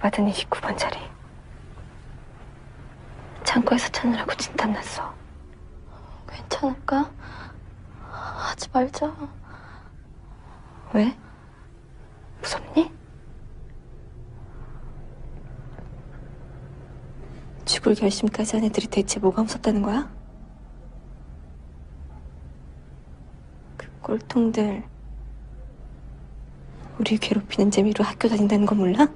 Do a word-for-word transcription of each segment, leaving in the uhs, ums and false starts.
받은 이십구 번 자리. 창고에서 찾느라고 진땀 났어. 괜찮을까? 하지 말자. 왜? 무섭니? 죽을 결심까지 한 애들이 대체 뭐가 무섭다는 거야? 그 꼴통들 우리 괴롭히는 재미로 학교 다닌다는 거 몰라?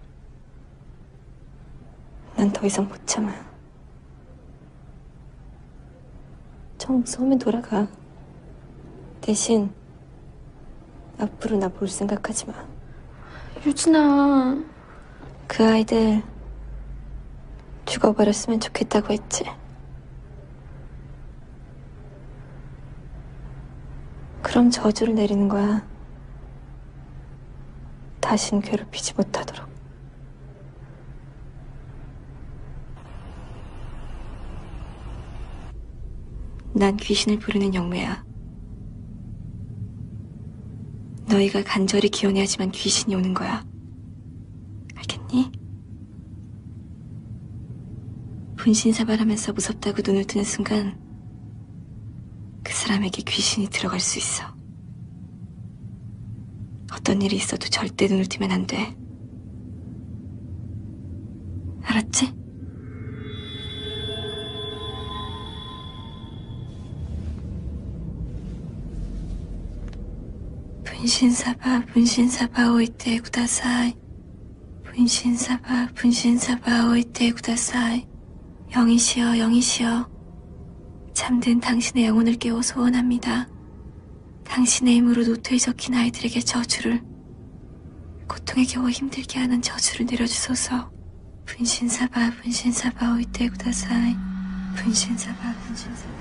난 더 이상 못 참아. 좀 무서우면 돌아가. 대신 앞으로 나 볼 생각하지 마. 유진아. 그 아이들 죽어버렸으면 좋겠다고 했지. 그럼 저주를 내리는 거야. 다신 괴롭히지 못하도록. 난 귀신을 부르는 영매야. 너희가 간절히 기원해야지만 귀신이 오는 거야. 알겠니? 분신사발하면서 무섭다고 눈을 뜨는 순간 그 사람에게 귀신이 들어갈 수 있어. 어떤 일이 있어도 절대 눈을 뜨면 안 돼. 알았지? 분신사바 분신사바 오이테 구다사이. 분신사바 분신사바 오이테 구다사이. 영이시여 영이시여, 잠든 당신의 영혼을 깨워 소원합니다. 당신의 힘으로 노트에 적힌 아이들에게 저주를, 고통에 겨워 힘들게 하는 저주를 내려주소서. 분신사바 분신사바 오이테 구다사이. 분신사바 분신사바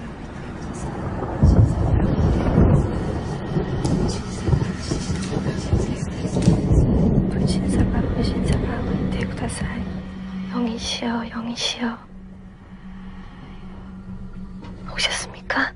분신사바 분신사바 오이테 구다사이. 영이시여 영이시여. 오셨습니까?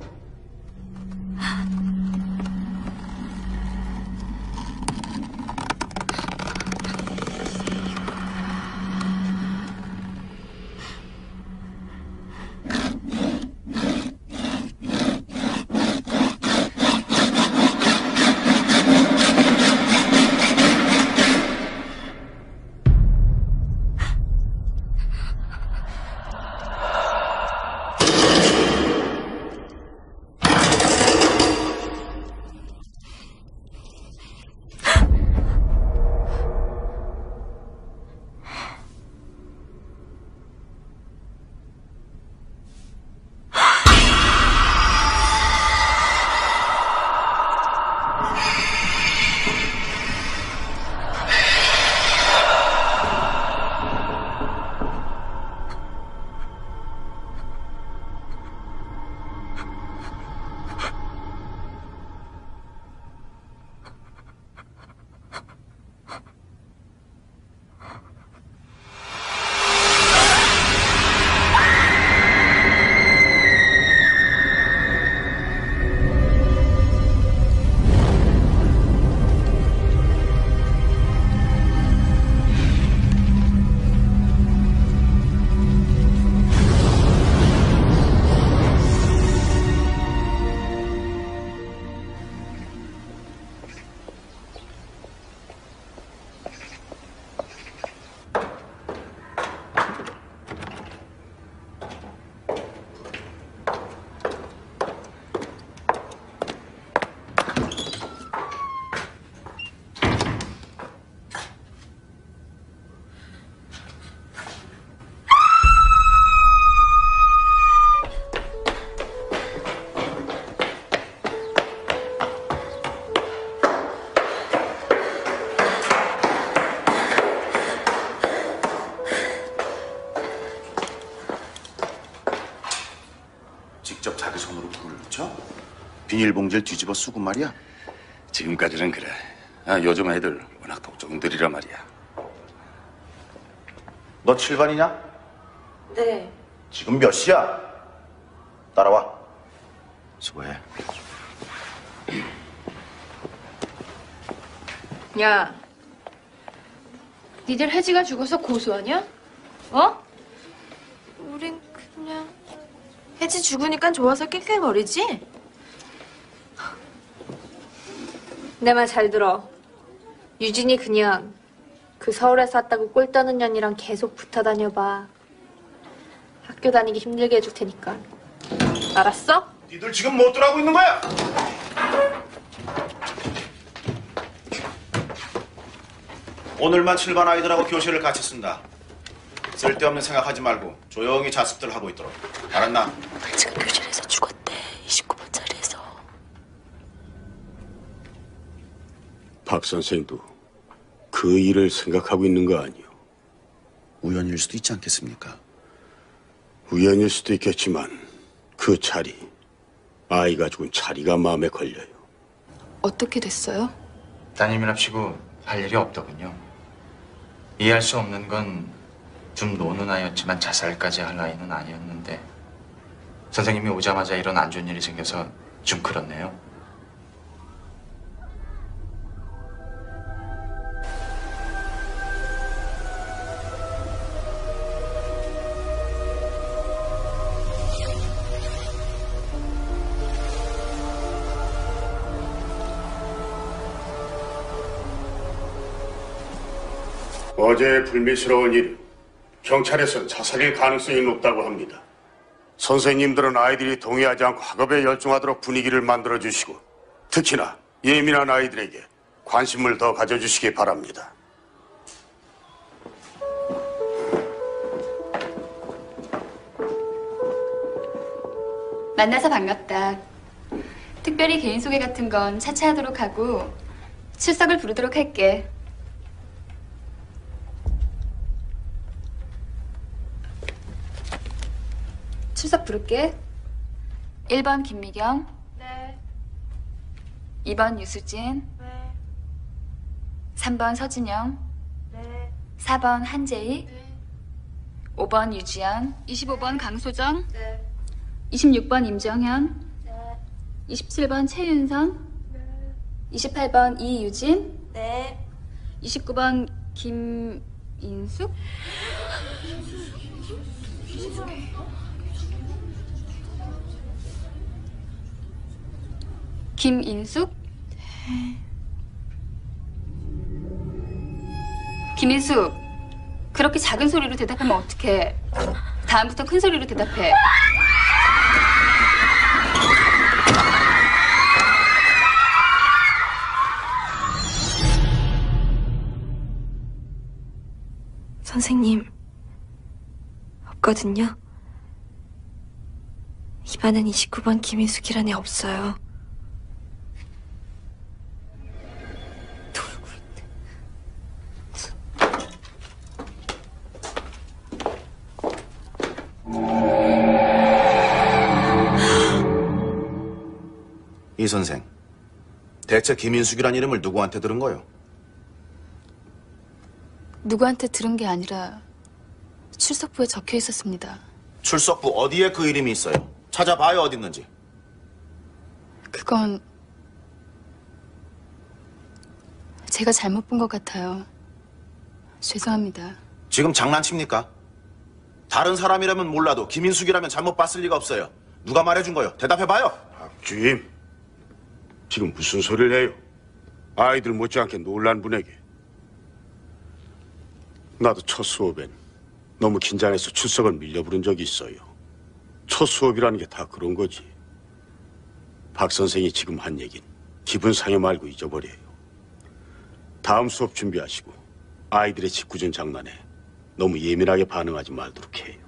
직접 자기 손으로 불을 붙여? 비닐봉지를 뒤집어 쓰고 말이야? 지금까지는 그래. 아, 요즘 애들 워낙 독종들이라 말이야. 너 칠반이냐? 네. 지금 몇 시야? 따라와. 수고해. 야, 니들 혜지가 죽어서 고소하냐? 어? 우린 그냥 혜지 죽으니까 좋아서 낄낄거리지? 내 말 잘 들어. 유진이 그냥 그 서울에서 왔다고 꼴 떠는 년이랑 계속 붙어 다녀봐. 학교 다니기 힘들게 해줄 테니까. 알았어? 니들 지금 뭐 어쩌라고 있는 거야? 오늘만 칠 반 아이들하고 교실을 같이 쓴다. 쓸데없는 생각하지 말고 조용히 자습들 하고 있도록. 알았나? 지금 교실에서 죽었대. 이십구 번 자리에서. 박 선생도 그 일을 생각하고 있는 거 아니오? 우연일 수도 있지 않겠습니까? 우연일 수도 있겠지만 그 자리, 아이가 죽은 자리가 마음에 걸려요. 어떻게 됐어요? 따님이랍시고 할 일이 없더군요. 이해할 수 없는 건 좀 노는 아이였지만 자살까지 할 아이는 아니었는데 선생님이 오자마자 이런 안 좋은 일이 생겨서 좀 그렇네요. 어제의 불미스러운 일, 경찰에서는 자살일 가능성이 높다고 합니다. 선생님들은 아이들이 동의하지 않고 학업에 열중하도록 분위기를 만들어주시고 특히나 예민한 아이들에게 관심을 더 가져주시기 바랍니다. 만나서 반갑다. 특별히 개인 소개 같은 건 차차 하도록 하고 출석을 부르도록 할게. 출석 부를게. 일 번 김미경. 네. 이 번 유수진. 네. 삼 번 서진영. 네. 사 번 한재희. 네. 오 번 유지연. 이십오 번 강소정. 네. 이십육 번 임정현. 네. 이십칠 번 최윤선. 네. 이십팔 번 이유진. 네. 이십구 번 김인숙. 김인숙? 김인숙, 그렇게 작은 소리로 대답하면 어떡해. 다음부터 큰 소리로 대답해. 선생님, 없거든요. 이 반엔 이십구 번 김인숙이란 애 없어요. 놀고 있네. 이 선생, 대체 김인숙이란 이름을 누구한테 들은 거요? 누구한테 들은 게 아니라 출석부에 적혀 있었습니다. 출석부 어디에 그 이름이 있어요? 찾아봐요, 어디 있는지. 그건 제가 잘못 본 것 같아요. 죄송합니다. 지금 장난칩니까? 다른 사람이라면 몰라도 김인숙이라면 잘못 봤을 리가 없어요. 누가 말해준 거요? 대답해봐요. 박주임, 지금 무슨 소리를 해요? 아이들 못지않게 놀란 분에게. 나도 첫 수업엔 너무 긴장해서 출석을 밀려부른 적이 있어요. 첫 수업이라는 게 다 그런 거지. 박 선생이 지금 한 얘긴 기분 상해 말고 잊어버려요. 다음 수업 준비하시고 아이들의 짓궂은 장난에 너무 예민하게 반응하지 말도록 해요.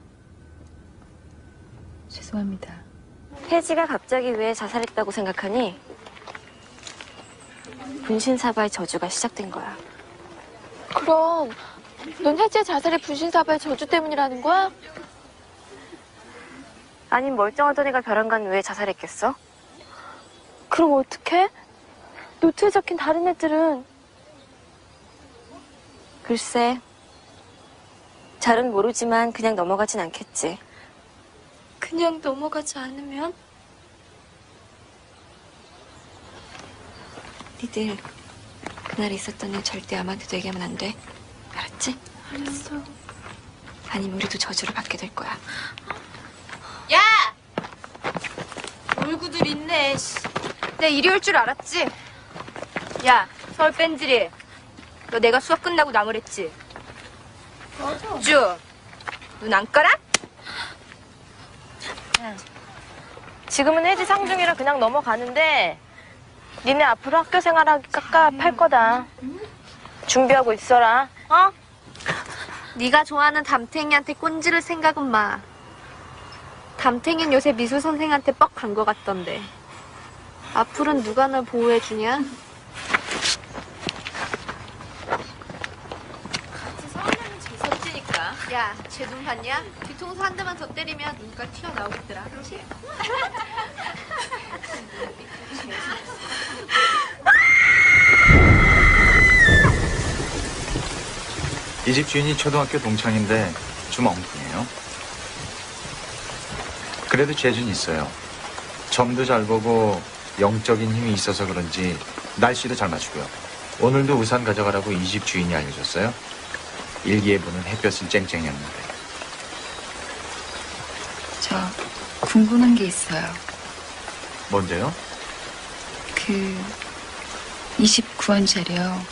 죄송합니다. 혜지가 갑자기 왜 자살했다고 생각하니? 분신사바의 저주가 시작된 거야. 그럼 넌 혜지의 자살이 분신사바의 저주 때문이라는 거야? 아님 멀쩡하던 애가 벼랑간 왜 자살했겠어? 그럼 어떡해? 노트에 적힌 다른 애들은 글쎄, 잘은 모르지만 그냥 넘어가진 않겠지. 그냥 넘어가지 않으면? 니들 그날 있었던 일 절대 아무한테도 얘기하면 안 돼. 알았지? 알았어. 아니면 우리도 저주를 받게 될 거야. 야! 놀구들 있네. 씨. 내가 이리 올 줄 알았지? 야, 서울 뺀질이. 너 내가 수업 끝나고 나무랬지? 맞아. 쭈, 눈 안 깔아? 지금은 혜지 상중이라 그냥 넘어가는데 니네 앞으로 학교 생활하기 깝깝할 거다. 준비하고 있어라. 어? 네가 좋아하는 담탱이한테 꼰지를 생각은 마. 담탱이는 요새 미술 선생한테 뻑 간 거 같던데. 앞으로는 누가 널 보호해주냐? 같이 서울에는 재수없지니까. 야, 쟤 눈 봤냐? 뒤통수 한 대만 더 때리면 눈깔 튀어나오겠더라. 그렇지? 이 집 주인이 초등학교 동창인데 좀 엉뚱해요. 그래도 재주는 있어요. 점도 잘 보고 영적인 힘이 있어서 그런지 날씨도 잘 맞추고요. 오늘도 우산 가져가라고 이 집 주인이 알려줬어요. 일기에 보는 햇볕은 쨍쨍했는데. 저 궁금한 게 있어요. 뭔데요? 그 이십구 원짜리요.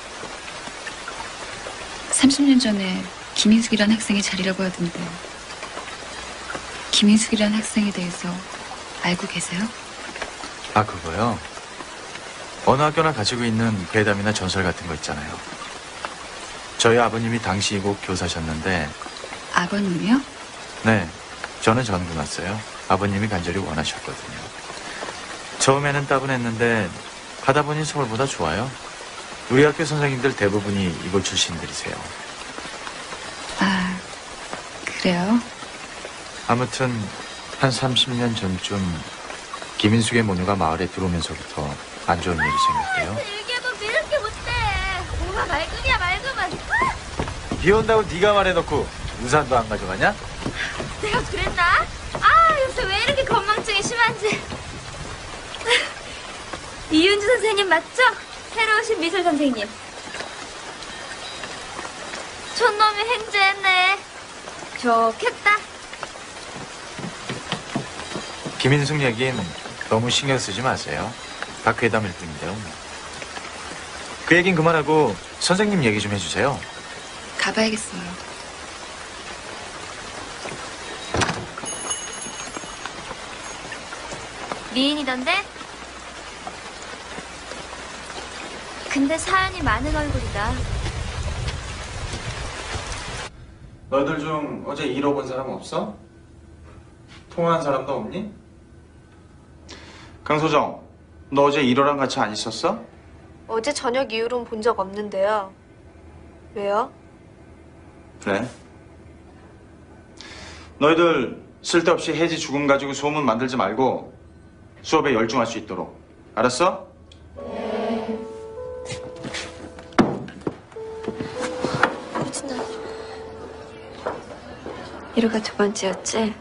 삼십 년 전에 김인숙이라는 학생이 자리라고 하던데 김인숙이라는 학생에 대해서 알고 계세요? 아, 그거요? 어느 학교나 가지고 있는 괴담이나 전설 같은 거 있잖아요. 저희 아버님이 당시 이곳 교사셨는데. 아버님이요? 네, 저는 전군 왔어요. 아버님이 간절히 원하셨거든요. 처음에는 따분했는데 하다 보니 서울보다 좋아요. 우리 학교 선생님들 대부분이 이곳 출신들이세요. 아, 그래요? 아무튼 한 삼십 년 전쯤 김인숙의 모녀가 마을에 들어오면서부터 안 좋은 일이 생겼대요. 일기예보 이렇게 못돼. 뭐가 맑으냐 맑으면. 비 온다고 네가 말해놓고 우산도 안 가져가냐? 내가 그랬나? 아, 요새 왜 이렇게 건망증이 심한지. 이윤주 선생님 맞죠? 새로 오신 미술 선생님. 촌놈이 행주했네. 좋겠다. 김인숙 얘기는 너무 신경 쓰지 마세요. 다 괴담일 뿐인데요. 그 얘긴 그만하고 선생님 얘기 좀 해주세요. 가봐야겠어요. 미인이던데? 근데 사연이 많은 얼굴이다. 너희들 중 어제 잃어본 사람 없어? 통화한 사람도 없니? 강소정, 너 어제 일호랑 같이 안 있었어? 어제 저녁 이후로는 본 적 없는데요. 왜요? 그래. 너희들 쓸데없이 혜지 죽음 가지고 소문 만들지 말고 수업에 열중할 수 있도록. 알았어? 이루가 두 번째였지?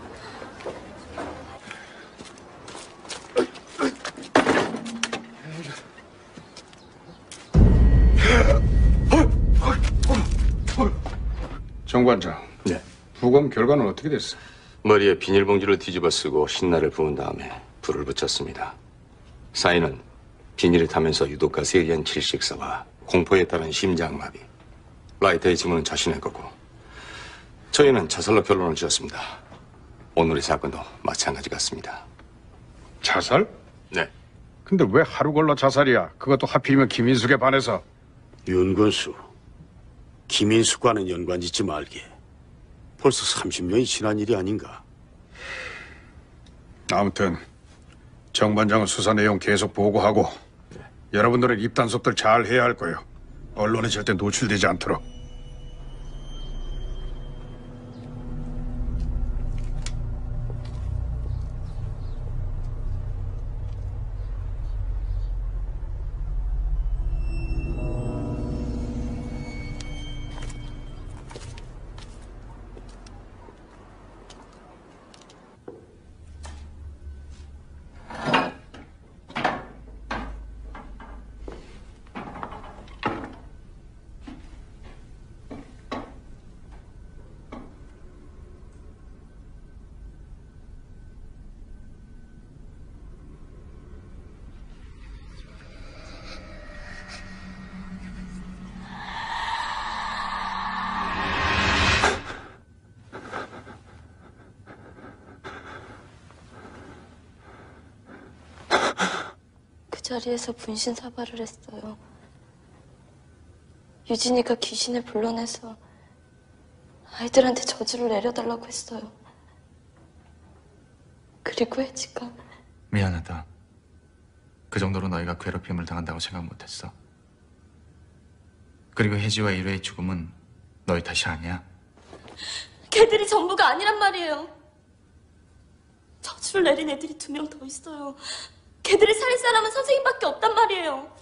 정관장. 네. 부검 결과는 어떻게 됐어? 머리에 비닐봉지를 뒤집어 쓰고 신나를 부은 다음에 불을 붙였습니다. 사인은 비닐에 타면서 유독가스에 의한 질식사와 공포에 따른 심장마비. 라이터의 지문은 자신의 거고 저희는 자살로 결론을 지었습니다. 오늘의 사건도 마찬가지 같습니다. 자살? 네. 근데 왜 하루 걸러 자살이야? 그것도 하필이면 김인숙에 반해서. 윤건수, 김인숙과는 연관 짓지 말게. 벌써 삼십 년이 지난 일이 아닌가? 아무튼 정반장은 수사 내용 계속 보고하고 여러분들은 입단 수업들 잘 해야 할 거예요. 언론에 절대 노출되지 않도록. 자리에서 분신 사발을 했어요. 유진이가 귀신을 불러내서 아이들한테 저주를 내려달라고 했어요. 그리고 혜지가 미안하다. 그 정도로 너희가 괴롭힘을 당한다고 생각 못했어. 그리고 혜지와 이로의 죽음은 너희 탓이 아니야. 걔들이 전부가 아니란 말이에요. 저주를 내린 애들이 두 명 더 있어요. 걔들을 살릴 사람은 선생님밖에 없단 말이에요.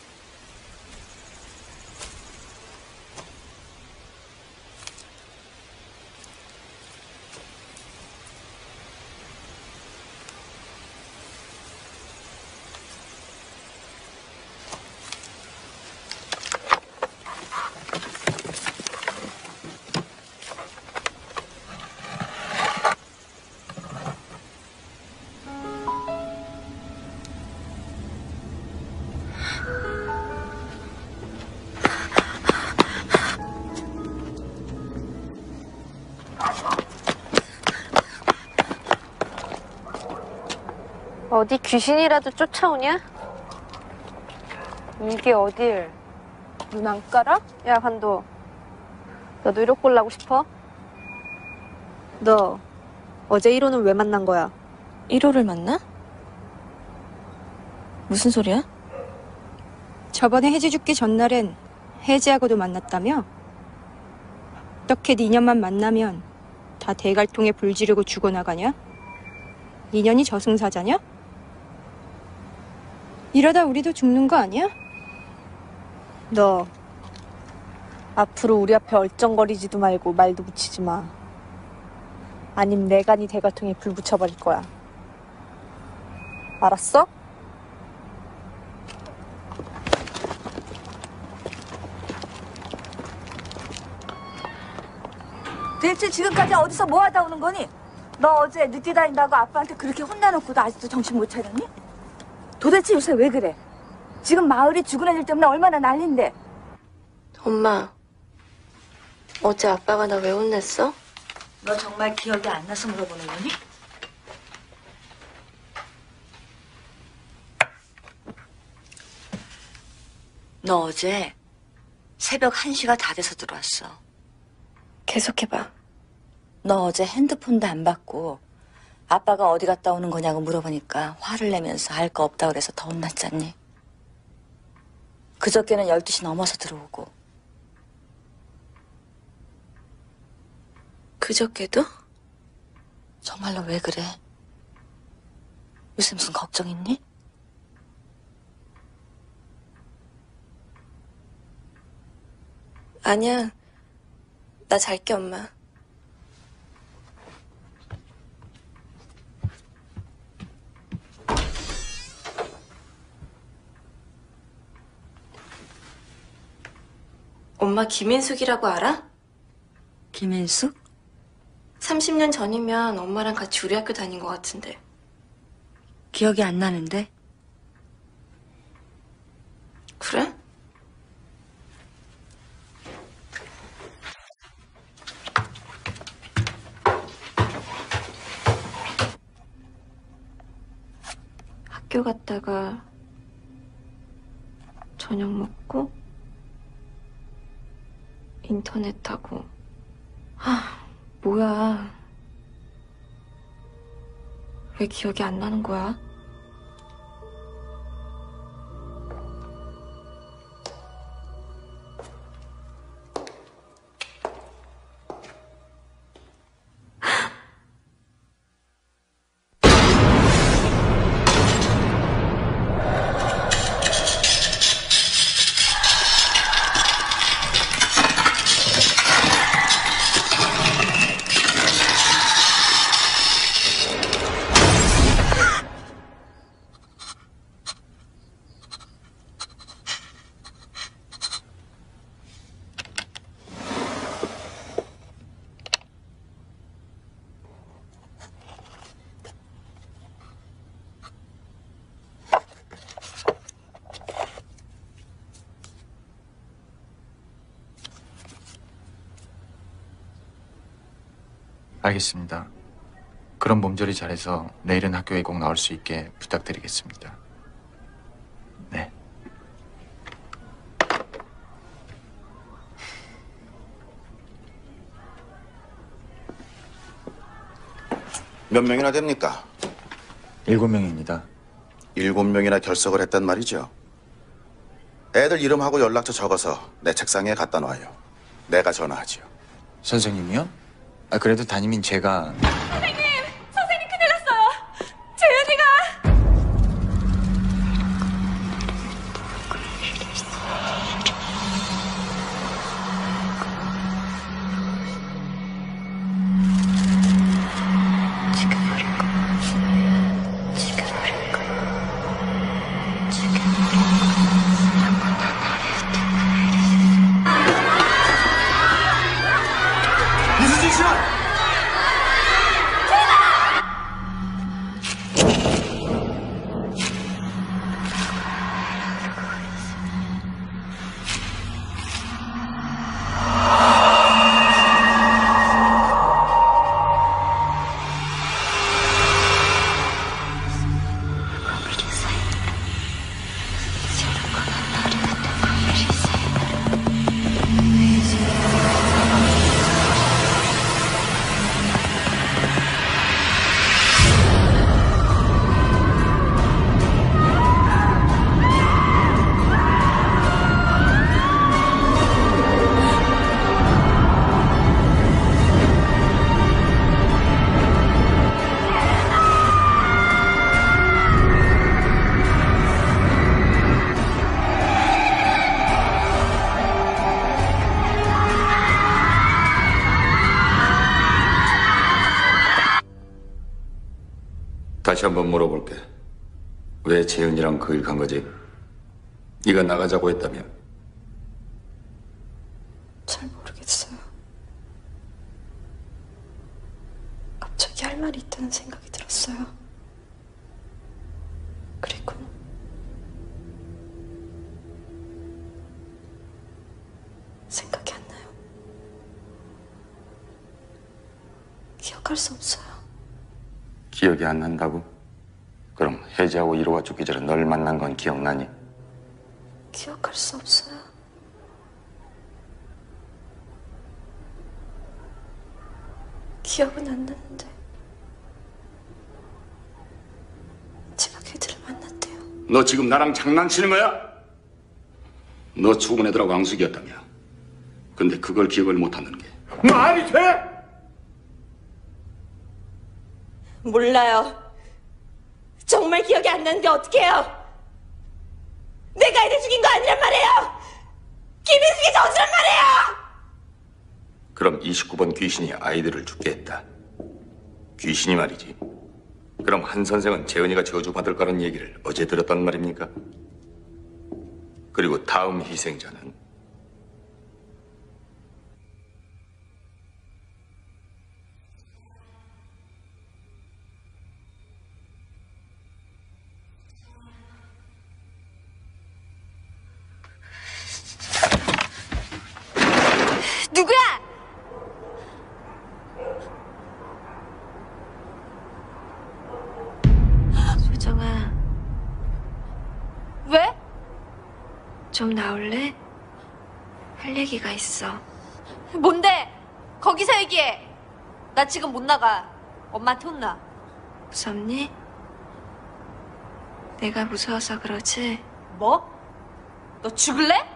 어디 귀신이라도 쫓아오냐? 이게 어딜? 눈 안 깔아? 야, 관도. 너도 이로 꼴라고 싶어? 너 어제 일 호는 왜 만난 거야? 일 호를 만나? 무슨 소리야? 저번에 혜지 죽기 전날엔 혜지하고도 만났다며? 어떻게 네 년만 만나면 다 대갈통에 불 지르고 죽어나가냐? 인연이 저승사자냐? 이러다 우리도 죽는 거 아니야? 너 앞으로 우리 앞에 얼쩡거리지도 말고 말도 붙이지 마. 아님 내가 네 대갈통에 불 붙여버릴 거야. 알았어? 대체 지금까지 어디서 뭐 하다 오는 거니? 너 어제 늦게 다닌다고 아빠한테 그렇게 혼나놓고도 아직도 정신 못 차렸니? 도대체 요새 왜 그래? 지금 마을이 죽은 애들 때문에 얼마나 난린데. 엄마, 어제 아빠가 나 왜 혼냈어? 너 정말 기억이 안 나서 물어보는 거니? 너 어제 새벽 한 시가 다 돼서 들어왔어. 계속해봐. 너 어제 핸드폰도 안 받고 아빠가 어디 갔다 오는 거냐고 물어보니까 화를 내면서 알 거 없다 그래서 더 혼났잖니. 그저께는 열두 시 넘어서 들어오고. 그저께도? 정말로 왜 그래? 요새 무슨 걱정 있니? 아니야. 나 잘게, 엄마. 엄마 김인숙이라고 알아? 김인숙? 삼십 년 전이면 엄마랑 같이 우리 학교 다닌 것 같은데. 기억이 안 나는데? 그래? 학교 갔다가 저녁 먹고 인터넷 하고. 아, 뭐야. 왜 기억이 안 나는 거야? 알겠습니다. 그럼 몸조리 잘해서 내일은 학교에 꼭 나올 수 있게 부탁드리겠습니다. 몇 명이나 됩니까? 일곱 명입니다. 일곱 명이나 결석을 했단 말이죠. 애들 이름하고 연락처 적어서 내 책상에 갖다 놔요. 내가 전화하지요. 선생님이요? 아, 그래도 담임인 제가... 선생님! 선생님 큰일 났어요! 재윤이가! 죽여버릴 거야. 죽여버릴 거야. 죽여버릴 이수진 씨! 다시 한번 물어볼게. 왜 재은이랑 그 일 간 거지? 네가 나가자고 했다며? 잘 모르겠어요. 갑자기 할 말이 있다는 생각이 들었어요. 그리고 생각이 안 나요. 기억할 수 없어요. 기억이 안 난다고? 그럼 혜지하고 이로와 죽기 전에 널 만난 건 기억나니? 기억할 수 없어요. 기억은 안 나는데 제가 걔들을 만났대요. 너 지금 나랑 장난치는 거야? 너 죽은 애들하고 앙숙이었다며. 근데 그걸 기억을 못하는 게 말이 돼? 몰라요. 정말 기억이 안 나는데 어떡해요? 내가 애들 죽인 거 아니란 말이에요! 김인숙이 저주란 말이에요! 그럼 이십구 번 귀신이 아이들을 죽게 했다. 귀신이 말이지. 그럼 한 선생은 재은이가 저주받을 거라는 얘기를 어제 들었단 말입니까? 그리고 다음 희생자는? 누구야? 소정아, 왜? 좀 나올래? 할 얘기가 있어. 뭔데? 거기서 얘기해. 나 지금 못 나가. 엄마한테 혼나. 무섭니? 내가 무서워서 그러지? 뭐? 너 죽을래?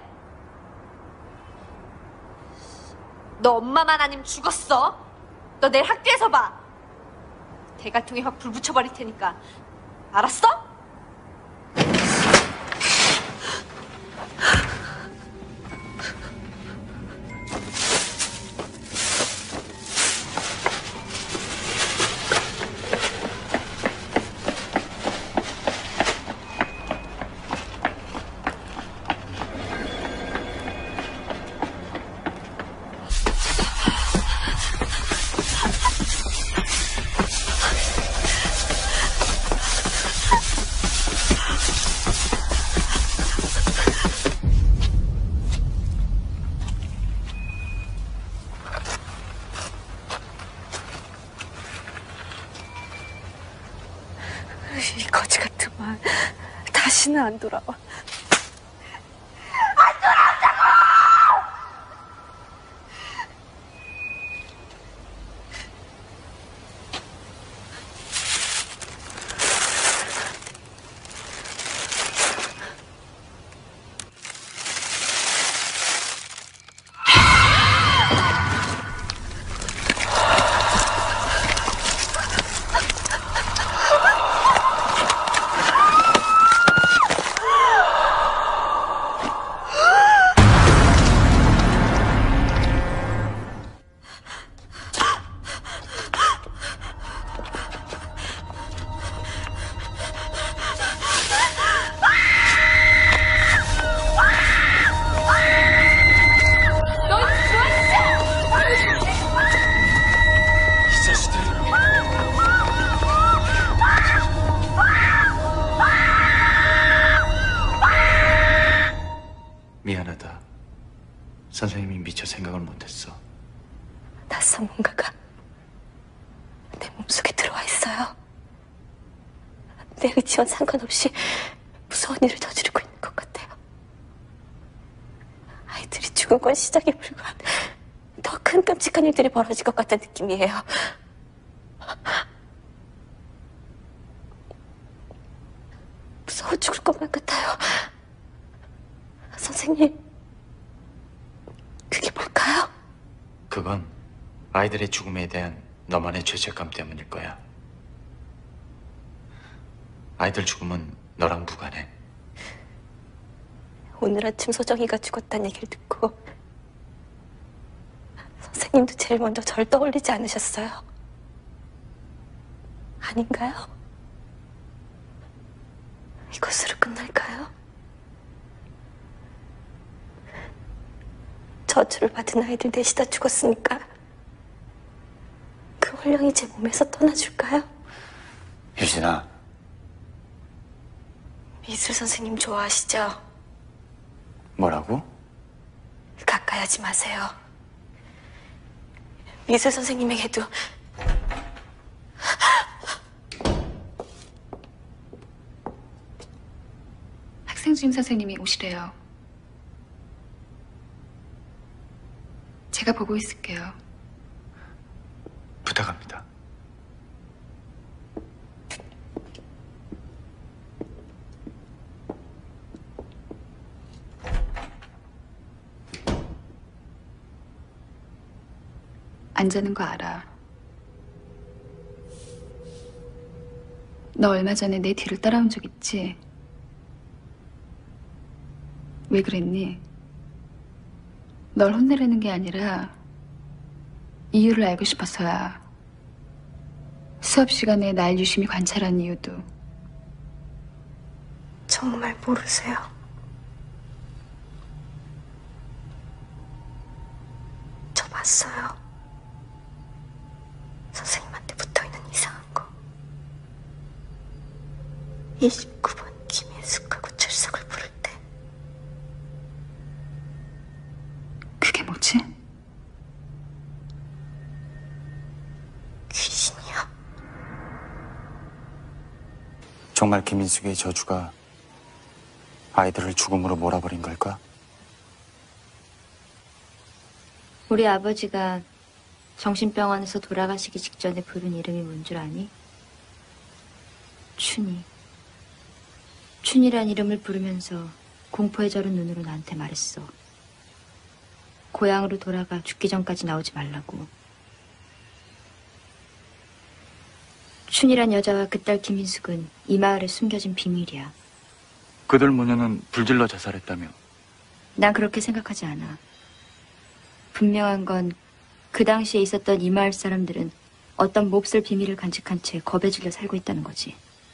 너 엄마만 아니면 죽었어. 너 내일 학교에서 봐. 대갈통에 확 불 붙여버릴 테니까. 알았어? 이 거지 같은 말 다시는 안 돌아와. 낯선 뭔가가 내 몸속에 들어와 있어요. 내 의지와 상관없이 무서운 일을 저지르고 있는 것 같아요. 아이들이 죽은 건 시작에 불과한 더 큰 끔찍한 일들이 벌어질 것 같다는 느낌이에요. 무서워 죽을 것만 같아요. 선생님, 그게 뭘까요? 그건 아이들의 죽음에 대한 너만의 죄책감 때문일 거야. 아이들 죽음은 너랑 무관해. 오늘 아침 소정이가 죽었다는 얘기를 듣고 선생님도 제일 먼저 절 떠올리지 않으셨어요? 아닌가요? 이것으로 끝날까요? 저주를 받은 아이들 넷이 다 죽었으니까 그 혼령이 제 몸에서 떠나줄까요? 유진아. 미술 선생님 좋아하시죠? 뭐라고? 가까이 하지 마세요. 미술 선생님에게도 학생주임 선생님이 오시래요. 제가 보고 있을게요. 부탁합니다. 안 자는 거 알아. 너 얼마 전에 내 뒤를 따라온 적 있지? 왜 그랬니? 널 혼내려는 게 아니라 이유를 알고 싶어서야. 수업 시간에 날 유심히 관찰한 이유도. 정말 모르세요. 저 봤어요. 선생님한테 붙어있는 이상한 거. 이십구 번 김혜숙하고 출석을 부를 때. 그게 뭐지? 귀신이요. 정말 김인숙의 저주가 아이들을 죽음으로 몰아버린 걸까? 우리 아버지가 정신병원에서 돌아가시기 직전에 부른 이름이 뭔 줄 아니? 춘희. 춘희란 이름을 부르면서 공포에 절은 눈으로 나한테 말했어. 고향으로 돌아가 죽기 전까지 나오지 말라고. 춘희란 여자와 그 딸 김인숙은 이 마을에 숨겨진 비밀이야. 그들 모녀는 불질러 자살했다며? 난 그렇게 생각하지 않아. 분명한 건 그 당시에 있었던 이 마을 사람들은 어떤 몹쓸 비밀을 간직한 채 겁에 질려 살고 있다는 거지.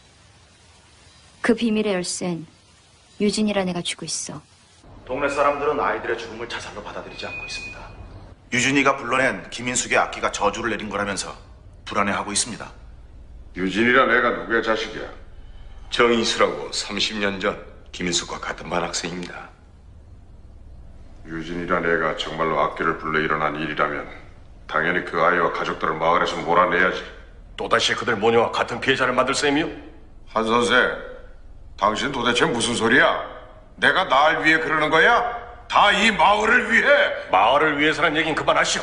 그 비밀의 열쇠는 유진이란 애가 쥐고 있어. 동네 사람들은 아이들의 죽음을 자살로 받아들이지 않고 있습니다. 유진이가 불러낸 김인숙의 악기가 저주를 내린 거라면서 불안해하고 있습니다. 유진이란 애가 누구의 자식이야? 정인수라고 삼십 년 전 김인숙과 같은 반 학생입니다. 유진이란 애가 정말로 악기를 불러 일어난 일이라면 당연히 그 아이와 가족들을 마을에서 몰아내야지. 또다시 그들 모녀와 같은 피해자를 만들 셈이요? 한 선생, 당신 도대체 무슨 소리야? 내가 날 위해 그러는 거야? 다 이 마을을 위해! 마을을 위해서란 얘긴 그만하시오.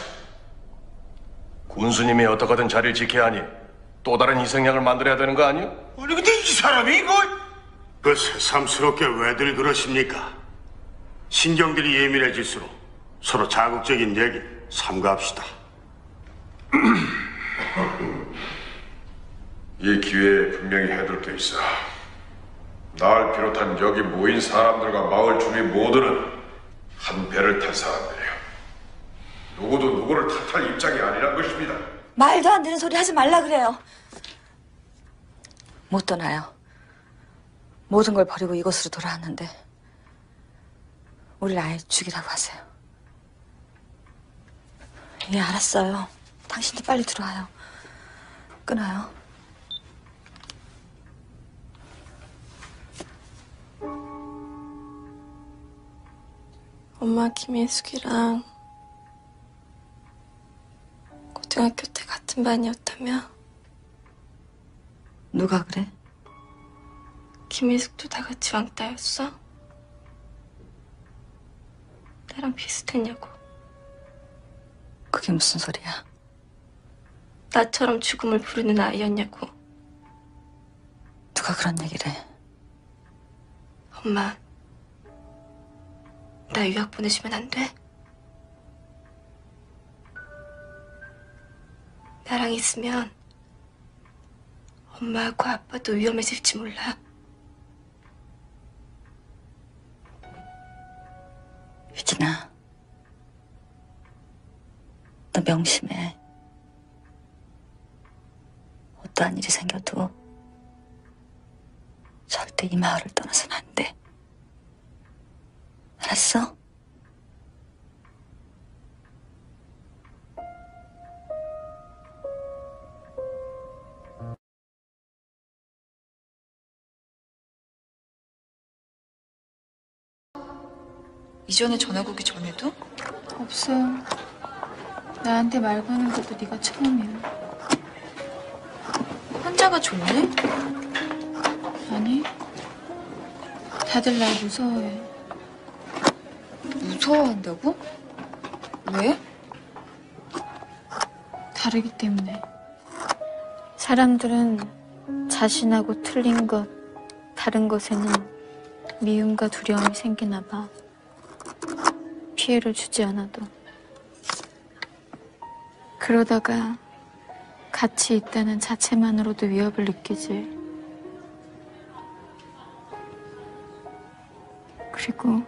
군수님이 어떻게든 자리를 지켜야 하니 또 다른 희생양을 만들어야 되는 거 아니오? 아니 근데 이 사람이 이거... 그 새삼스럽게 왜들 그러십니까? 신경들이 예민해질수록 서로 자극적인 얘기 삼가합시다. 이 기회에 분명히 해둘 게 있어. 날 비롯한 여기 모인 사람들과 마을 주민 모두는 한 배를 탄 사람들이에요. 누구도 누구를 탓할 입장이 아니란 것입니다. 말도 안 되는 소리 하지 말라 그래요. 못 떠나요. 모든 걸 버리고 이곳으로 돌아왔는데 우리를 아예 죽이라고 하세요. 예, 알았어요. 당신도 빨리 들어와요. 끊어요. 엄마 김혜숙이랑 고등학교 때 같은 반이었다며? 누가 그래? 김희숙도 다 같이 왕따였어? 나랑 비슷했냐고. 그게 무슨 소리야? 나처럼 죽음을 부르는 아이였냐고. 누가 그런 얘기를 해? 엄마, 나 유학 보내주면 안 돼? 나랑 있으면 엄마하고 아빠도 위험해질지 몰라. 유진아, 너 명심해. 어떠한 일이 생겨도 절대 이 마을을 떠나서는 안 돼. 알았어? 이전에 전화 오기 전에도? 없어. 나한테 말 거는 것도 네가 처음이야. 혼자가 좋니? 아니, 다들 날 무서워해. 무서워한다고? 왜? 다르기 때문에. 사람들은 자신하고 틀린 것, 다른 것에는 미움과 두려움이 생기나 봐. 피해를 주지 않아도. 그러다가 같이 있다는 자체만으로도 위협을 느끼지. 그리고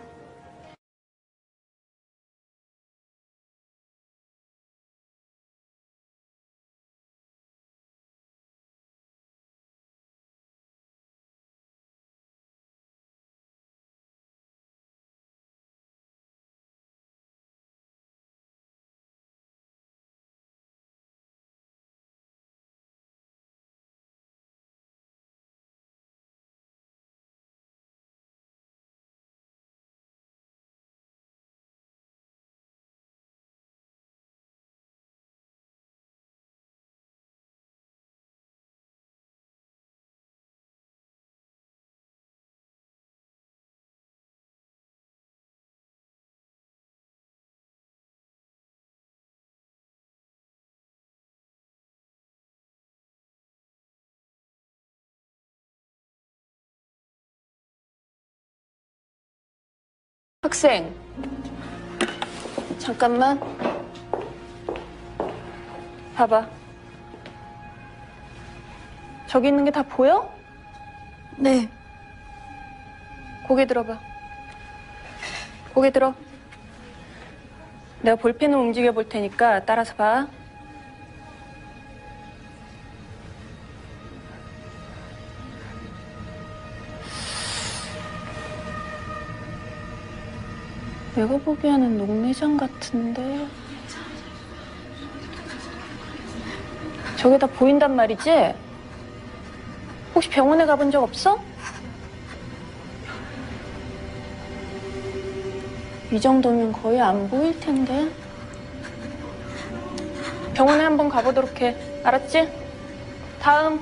학생, 잠깐만. 봐봐. 저기 있는 게 다 보여? 네. 고개 들어봐. 고개 들어. 내가 볼펜을 움직여 볼 테니까 따라서 봐. 내가 보기에는 녹내장 같은데. 저게 다 보인단 말이지? 혹시 병원에 가본 적 없어? 이 정도면 거의 안 보일 텐데. 병원에 한번 가보도록 해. 알았지? 다음.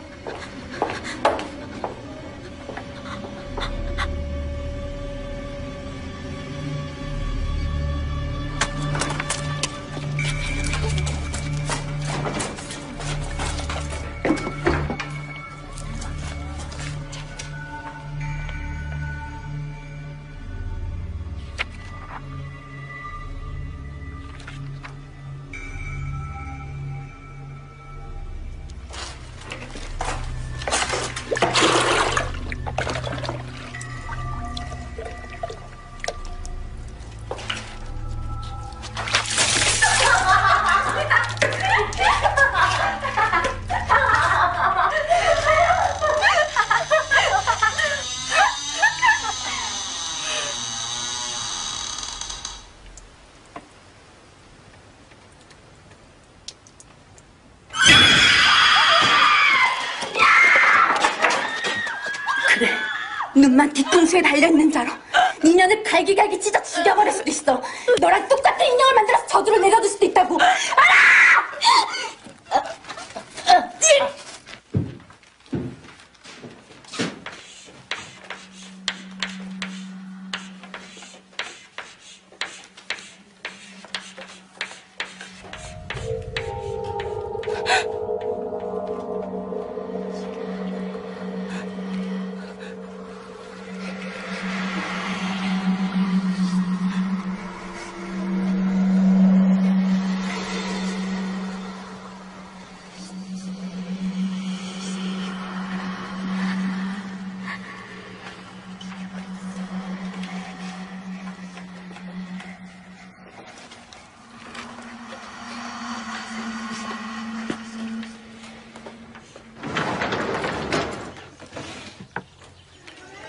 눈만 뒤통수에 달려있는 자로 니년을 갈기갈기 찢어 죽여버릴 수도 있어. 너랑 똑같은 인형을 만들어서 저주를 내려줄 수도 있다고. 알아!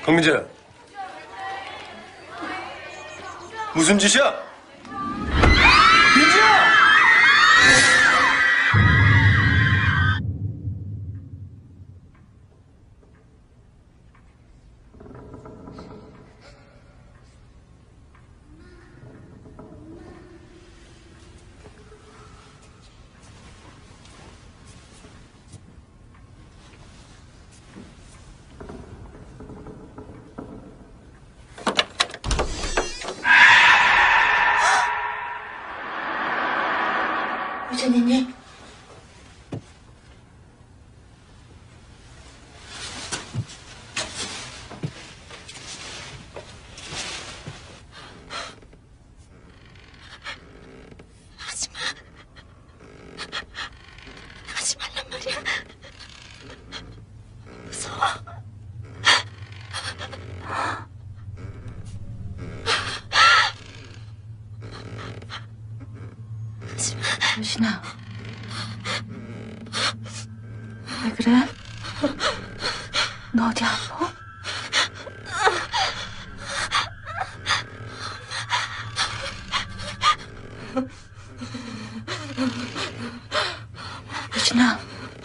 강민재, 무슨 짓이야? 민지야! 유진이니? 하지마. 하지 말란 말이야. 무서워. 유진아, 왜 그래? 너 어디 아파? 유진아.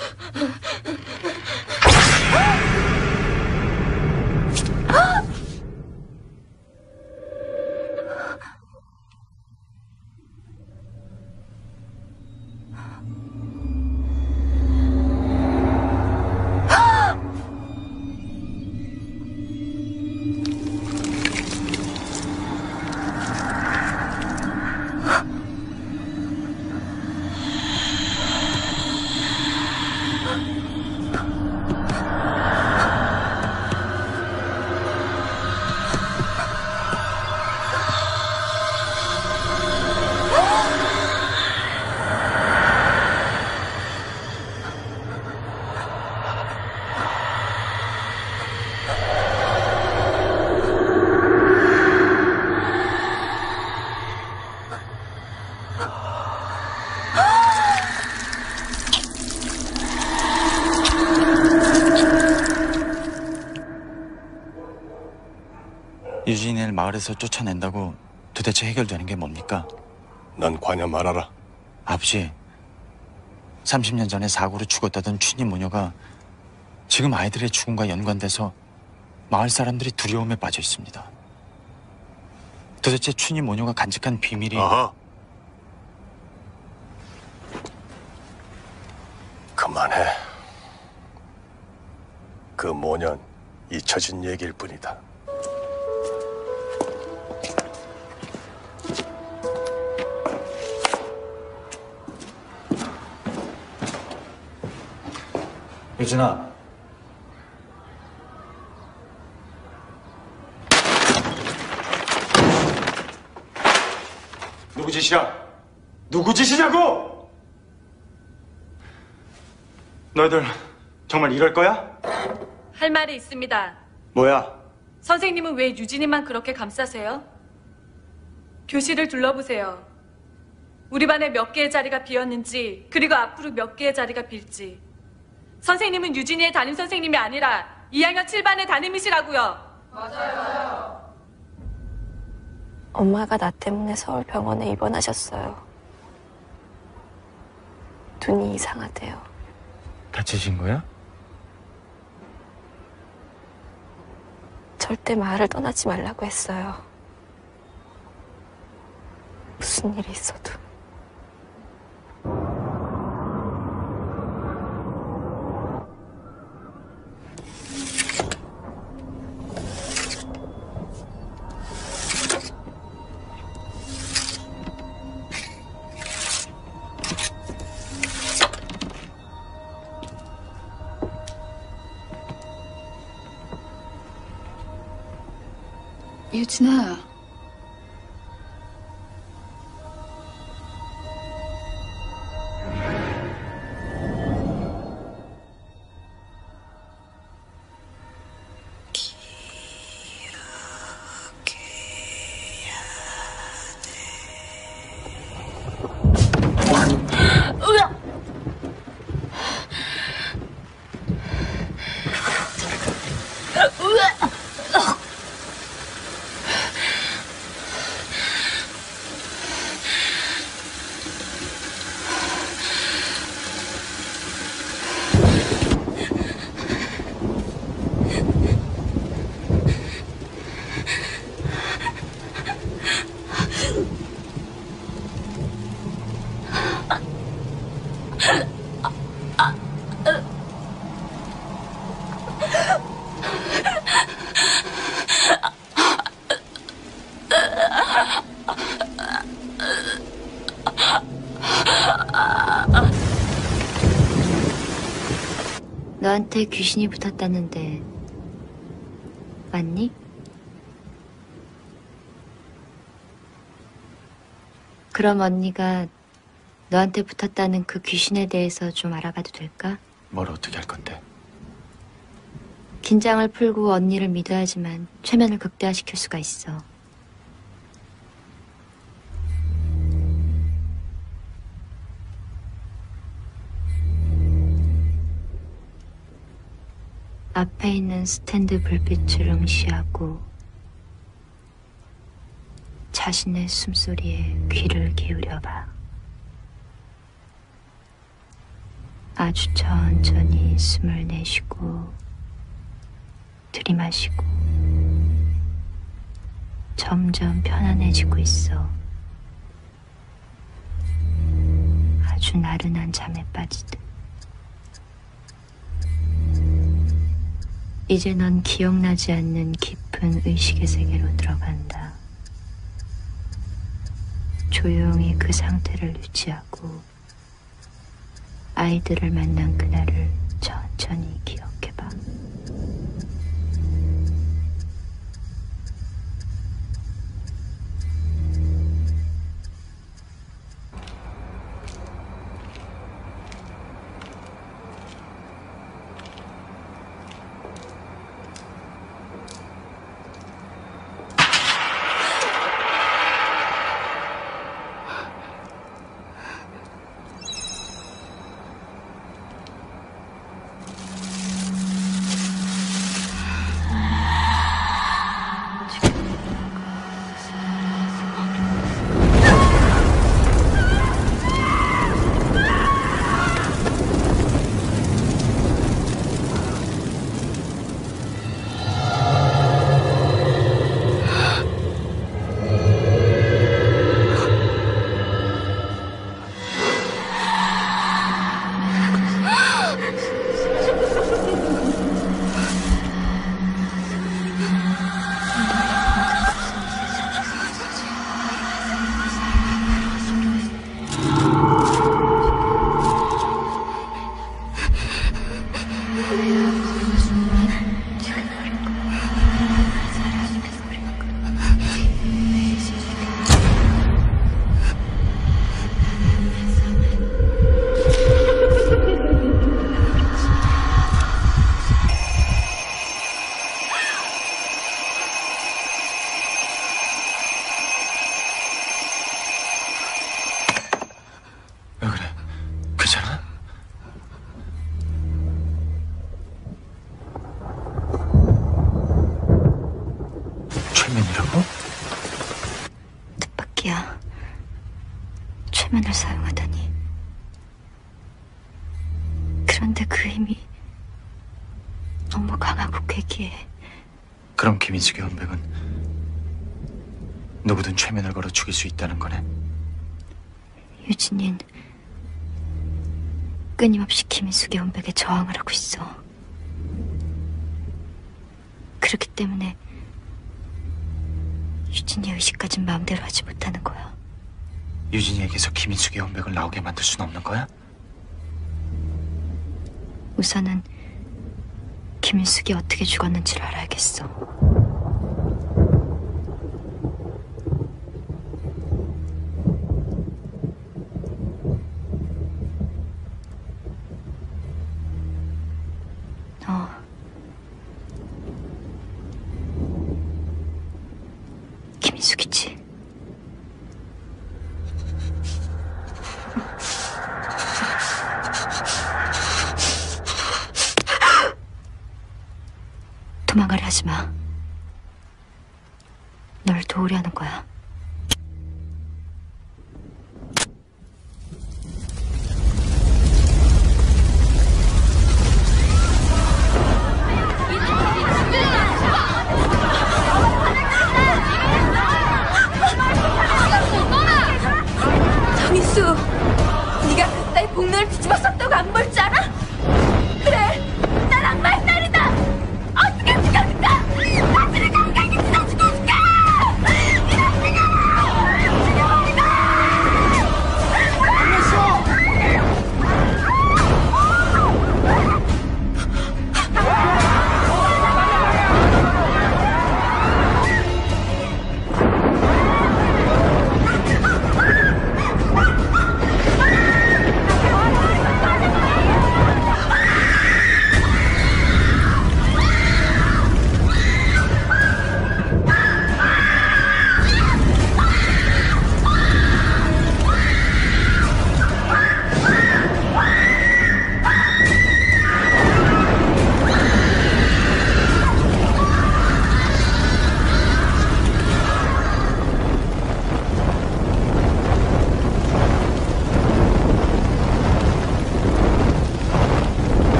유진이를 마을에서 쫓아낸다고 도대체 해결되는 게 뭡니까? 난 관여 말아라. 아버지, 삼십 년 전에 사고로 죽었다던 춘희 모녀가 지금 아이들의 죽음과 연관돼서 마을 사람들이 두려움에 빠져 있습니다. 도대체 춘희 모녀가 간직한 비밀이... 아하. 그만해. 그 모년 잊혀진 얘기일 뿐이다. 유진아. 누구 짓이야? 누구 짓이냐고! 너희들 정말 이럴 거야? 할 말이 있습니다. 뭐야? 선생님은 왜 유진이만 그렇게 감싸세요? 교실을 둘러보세요. 우리 반에 몇 개의 자리가 비었는지, 그리고 앞으로 몇 개의 자리가 빌지. 선생님은 유진이의 담임 선생님이 아니라 이 학년 칠 반의 담임이시라고요. 맞아요. 엄마가 나 때문에 서울병원에 입원하셨어요. 눈이 이상하대요. 다치신 거야? 절대 마을을 떠나지 말라고 했어요. 무슨 일이 있어도. 유진아. 너한테 귀신이 붙었다는데 맞니? 그럼 언니가 너한테 붙었다는 그 귀신에 대해서 좀 알아봐도 될까? 뭘 어떻게 할 건데? 긴장을 풀고 언니를 믿어야지만 최면을 극대화시킬 수가 있어. 앞에 있는 스탠드 불빛을 응시하고 자신의 숨소리에 귀를 기울여봐. 아주 천천히 숨을 내쉬고 들이마시고 점점 편안해지고 있어. 아주 나른한 잠에 빠지듯. 이제 넌 기억나지 않는 깊은 의식의 세계로 들어간다. 조용히 그 상태를 유지하고 아이들을 만난 그날을 천천히 기억해봐. 뜻밖이야. 최면을 사용하다니. 그런데 그 힘이 너무 강하고 괴기해. 그럼 김인숙의 원백은 누구든 최면을 걸어 죽일 수 있다는 거네. 유진이는 끊임없이 김인숙의 원백에 저항을 하고 있어. 그렇기 때문에 유진이의 의식까진 마음대로 하지 못하는 거야. 유진이에게서 김인숙의 원백을 나오게 만들 수는 없는 거야? 우선은 김인숙이 어떻게 죽었는지를 알아야겠어. 너 김인숙이지? 도망가려 하지 마. 널 도우려는 거야. 정인수, 네가 그따위 복면을 뒤집어 썼다고 안 볼 줄 알아? 그래, 난 악마의 딸이다. 어떻게 죽여줄까? 나중에 감각이 찢어 죽여줄까? 이런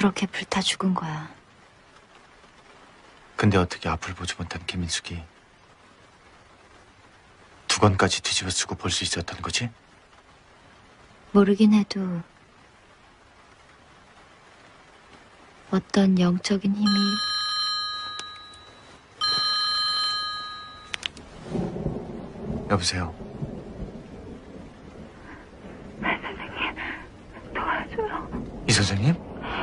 그렇게 불타 죽은 거야. 근데 어떻게 앞을 보지 못한 김인숙이 두 건까지 뒤집어 쓰고 볼 수 있었던 거지? 모르긴 해도 어떤 영적인 힘이 여보세요. 선생님, 도와줘요. 이 선생님?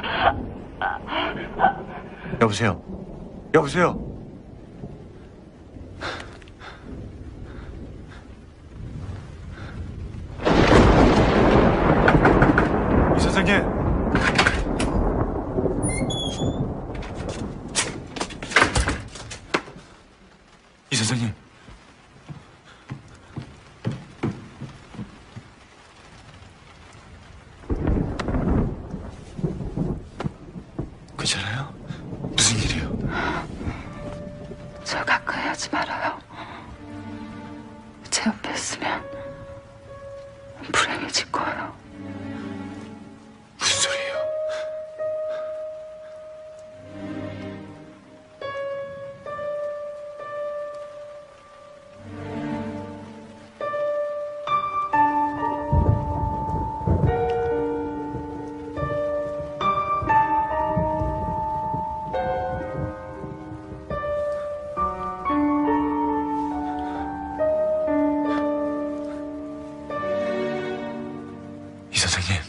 여보세요. 여보세요. 이 선생님. 이 선생님. 괜찮아요? 무슨 일이에요? 저 가까이 하지 말아요. 제 옆에 있으면 불행해질 거예요. 무슨 소리예요? 이 선생님.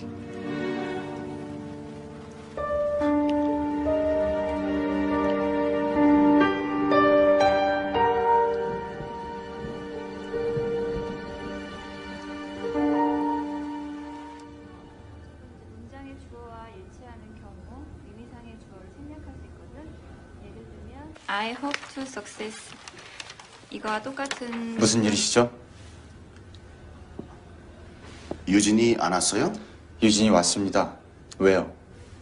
문장의 주어와 일치하는 경우 의미상의 주어를 생략할 수 있거든. 예를 들면 I hope to success. 이거와 똑같은 무슨 일이시죠? 유진이 안 왔어요? 유진이 왔습니다. 왜요?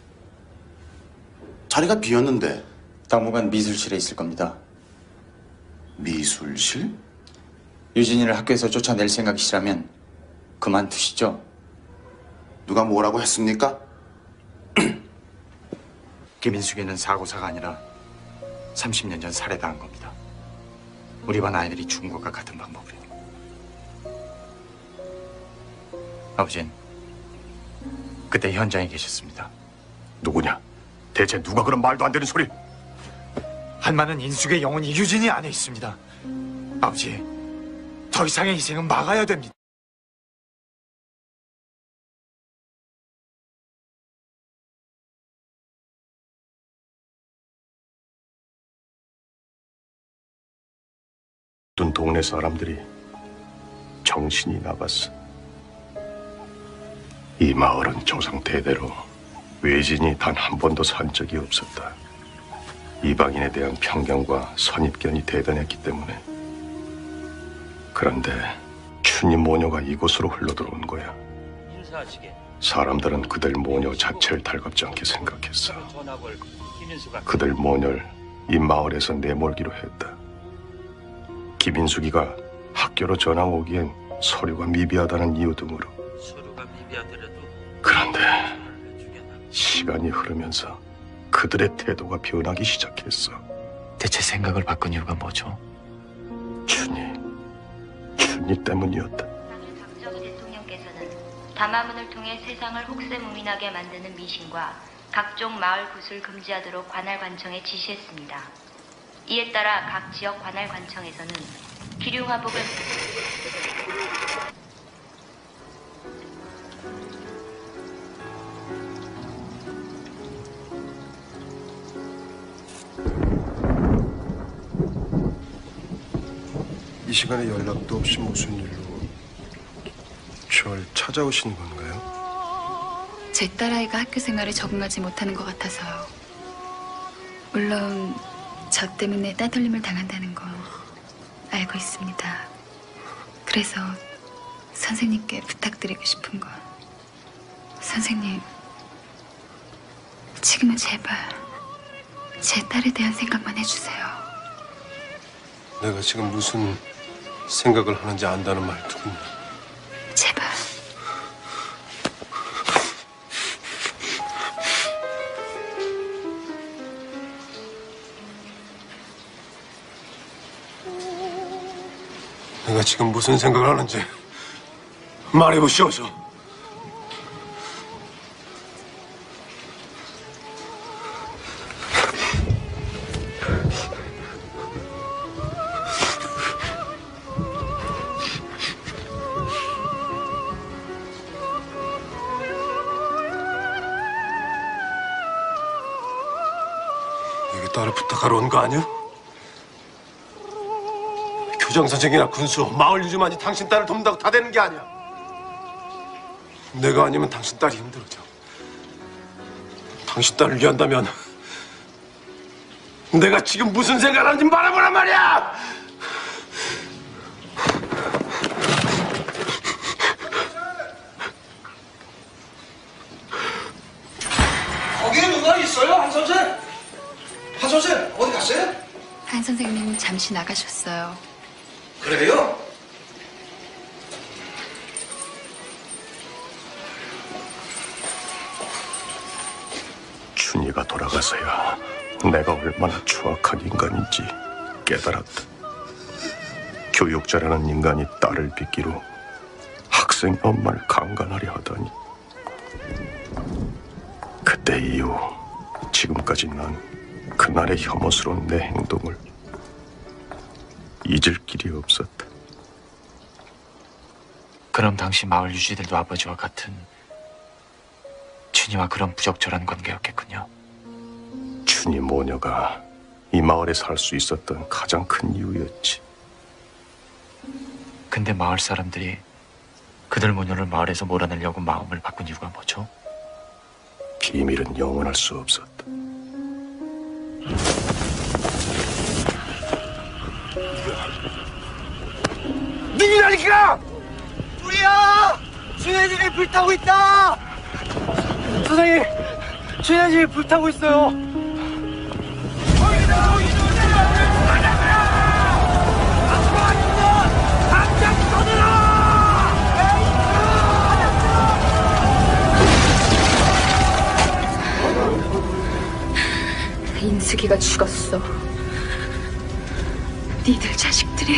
자리가 비었는데. 당분간 미술실에 있을 겁니다. 미술실? 유진이를 학교에서 쫓아낼 생각이시라면 그만두시죠. 누가 뭐라고 했습니까? 김인숙이는 사고사가 아니라 삼십 년 전 살해당한 겁니다. 우리 반 아이들이 죽은 것과 같은 방법으로. 아버지는 그때 현장에 계셨습니다. 누구냐? 대체 누가 그런 말도 안 되는 소리? 한마는 인숙의 영혼이 유진이 안에 있습니다. 아버지, 더 이상의 희생은 막아야 됩니다. 어떤 동네 사람들이 정신이 나갔어. 이 마을은 조상 대대로 외진이 단 한 번도 산 적이 없었다. 이방인에 대한 편견과 선입견이 대단했기 때문에. 그런데 추님 모녀가 이곳으로 흘러들어온 거야. 사람들은 그들 모녀 자체를 달갑지 않게 생각했어. 그들 모녀를 이 마을에서 내몰기로 했다. 김인숙이가 학교로 전학 오기엔 서류가 미비하다는 이유 등으로. 그런데 시간이 흐르면서 그들의 태도가 변하기 시작했어. 대체 생각을 바꾼 이유가 뭐죠? 춘희, 춘희 때문이었다. 박정희 대통령께서는 담화문을 통해 세상을 혹세무민하게 만드는 미신과 각종 마을 구슬 금지하도록 관할관청에 지시했습니다. 이에 따라 각 지역 관할관청에서는 기륭화복을 이 시간에 연락도 없이 무슨 일로 절 찾아오신 건가요? 제 딸아이가 학교 생활에 적응하지 못하는 것 같아서요. 물론 저 때문에 따돌림을 당한다는 거 알고 있습니다. 그래서 선생님께 부탁드리고 싶은 건 선생님, 지금은 제발 제 딸에 대한 생각만 해주세요. 내가 지금 무슨 생각을 하는지 안다는 말투군요. 제발. 내가 지금 무슨 생각을 하는지 말해보시오소. 여기 딸을 부탁하러 온 거 아니야? 교장 선생이나 군수, 마을 유지만이 당신 딸을 돕는다고 다 되는 게 아니야. 내가 아니면 당신 딸이 힘들어져. 당신 딸을 위한다면 내가 지금 무슨 생각을 하는지 말해보란 말이야! 거기에 누가 있어요, 한 선생? 한 선생, 어디 갔어요? 한 선생님 잠시 나가셨어요. 그래요? 춘희가 돌아가서야 내가 얼마나 추악한 인간인지 깨달았다. 교육자라는 인간이 딸을 빚기로 학생 엄마를 강간하려 하다니. 그때 이후 지금까지 난 그날의 혐오스러운 내 행동을 잊을 길이 없었다. 그럼 당시 마을 유지들도 아버지와 같은 춘희와 그런 부적절한 관계였겠군요. 춘희 모녀가 이 마을에 살 수 있었던 가장 큰 이유였지. 근데 마을 사람들이 그들 모녀를 마을에서 몰아내려고 마음을 바꾼 이유가 뭐죠? 비밀은 영원할 수 없었다. 누구냐니까! 우리야! 준혜 집이 불타고 있다! 선생님, 준혜 집이 불타고 있어요. 인숙이가 죽었어. 니들 자식들이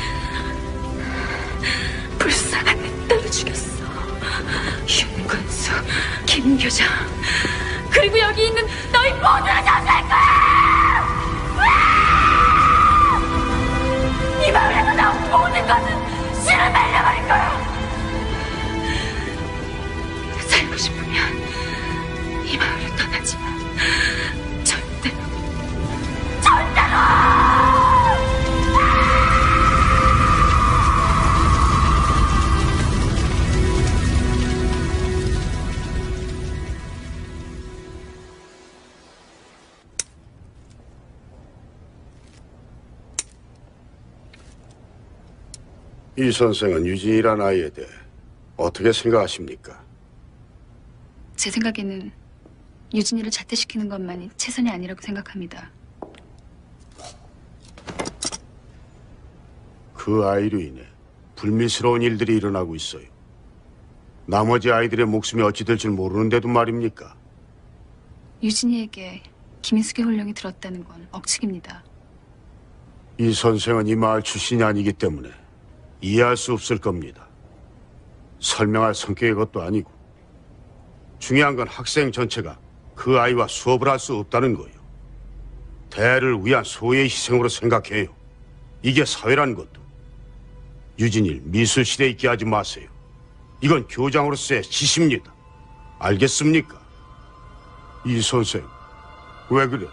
불쌍한 내 딸을 죽였어. 윤건수, 김교장, 그리고 여기 있는 너희 모두를 잡을 거야! 이 마을에서 나온 모든 것은 씨를 말려버릴 거야! 살고 싶으면 이 마을을 떠나지 마. 절대로, 절대로! 이 선생은 유진이란 아이에 대해 어떻게 생각하십니까? 제 생각에는 유진이를 자퇴시키는 것만이 최선이 아니라고 생각합니다. 그 아이로 인해 불미스러운 일들이 일어나고 있어요. 나머지 아이들의 목숨이 어찌 될지 모르는데도 말입니까? 유진이에게 김인숙의 혼령이 들었다는 건 억측입니다. 이 선생은 이 마을 출신이 아니기 때문에 이해할 수 없을 겁니다. 설명할 성격의 것도 아니고 중요한 건 학생 전체가 그 아이와 수업을 할 수 없다는 거예요. 대를 위한 소의 희생으로 생각해요. 이게 사회라는 것도. 유진이를 미술실에 있게 하지 마세요. 이건 교장으로서의 지시입니다. 알겠습니까? 이 선생, 왜 그래?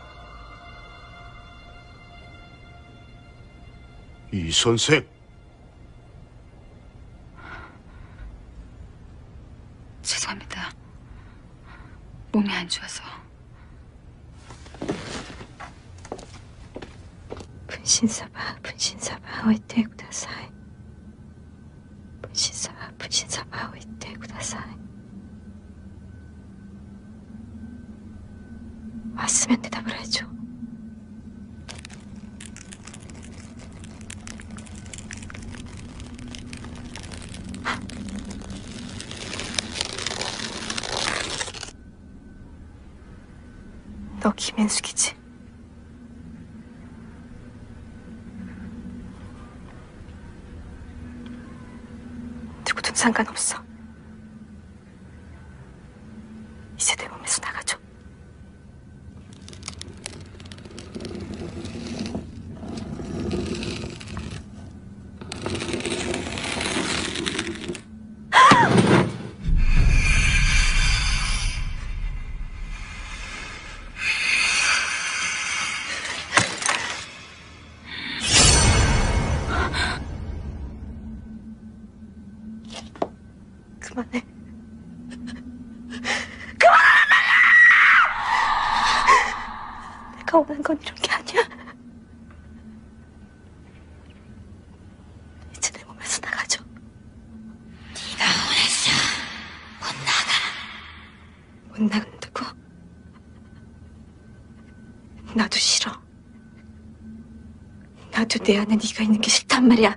이 선생. 죄송합니다. 몸이 안 좋아서. 분신사바, 분신사바, 오이테 구다사이. 분신사바, 분신사바, 오이테 구다사이. 왔으면 대답을 해줘. 너 김현숙이지? 상관없어. 이제 내 몸에서 나가줘. 그만해. 그만하란 말이야! 내가 원하는 건 이런 게 아니야. 이제 내 몸에서 나가줘. 네가 원했어. 못 나가. 못 나간다고? 나도 싫어. 나도 내 안에 네가 있는 게 싫단 말이야.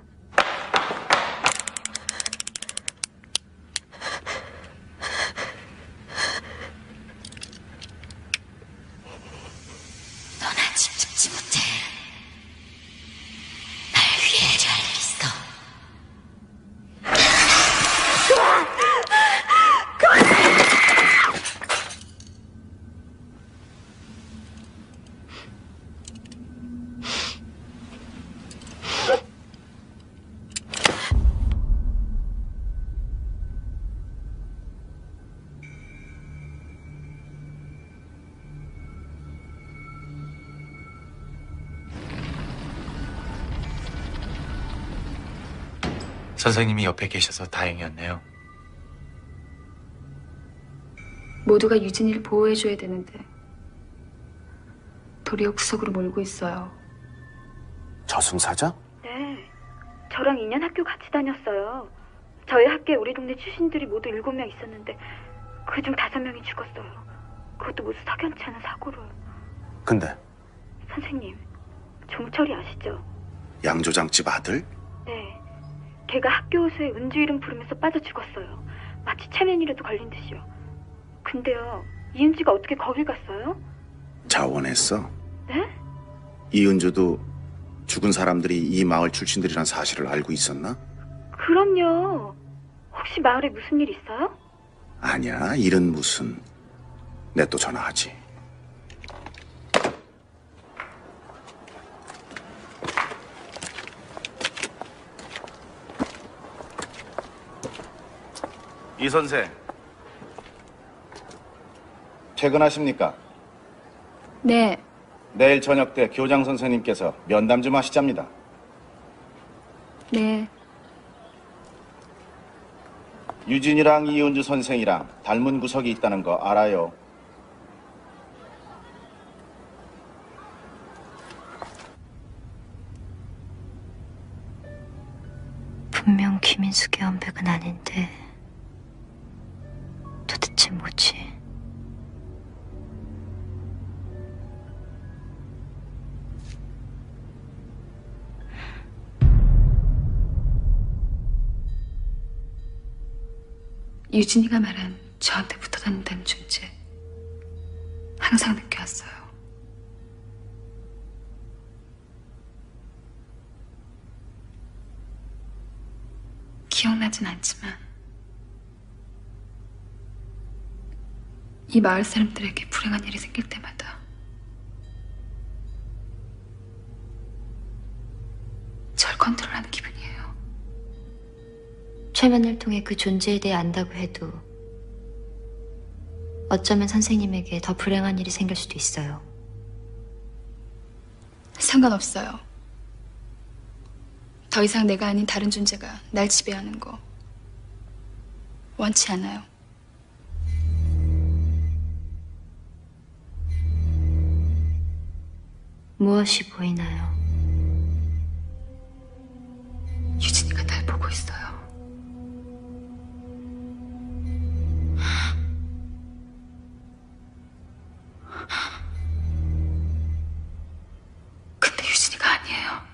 선생님이 옆에 계셔서 다행이었네요. 모두가 유진이를 보호해줘야 되는데 도리어 구석으로 몰고 있어요. 저승사자? 네. 저랑 이 년 학교 같이 다녔어요. 저희 학교에 우리 동네 출신들이 모두 일곱 명 있었는데 그중 다섯 명이 죽었어요. 그것도 모두 석연치 않은 사고로요. 근데 선생님, 종철이 아시죠? 양조장집 아들? 네. 걔가 학교 호수에 은주 이름 부르면서 빠져 죽었어요. 마치 체면이라도 걸린 듯이요. 근데요, 이은주가 어떻게 거길 갔어요? 자원했어. 네? 이은주도 죽은 사람들이 이 마을 출신들이란 사실을 알고 있었나? 그럼요. 혹시 마을에 무슨 일 있어요? 아니야, 일은 무슨. 내 또 전화하지. 이 선생, 퇴근하십니까? 네. 내일 저녁 때 교장 선생님께서 면담 좀 하시잡니다. 네. 유진이랑 이은주 선생이랑 닮은 구석이 있다는 거 알아요. 분명 김인숙의 연백은 아닌데 도대체 뭐지? 유진이가 말한 저한테 붙어 다닌다는 존재 항상 느껴왔어요. 기억나진 않지만 이 마을 사람들에게 불행한 일이 생길 때마다 절 컨트롤하는 기분이에요. 최면을 통해 그 존재에 대해 안다고 해도 어쩌면 선생님에게 더 불행한 일이 생길 수도 있어요. 상관없어요. 더 이상 내가 아닌 다른 존재가 날 지배하는 거 원치 않아요. 무엇이 보이나요? 유진이가 날 보고 있어요. 근데 유진이가 아니에요.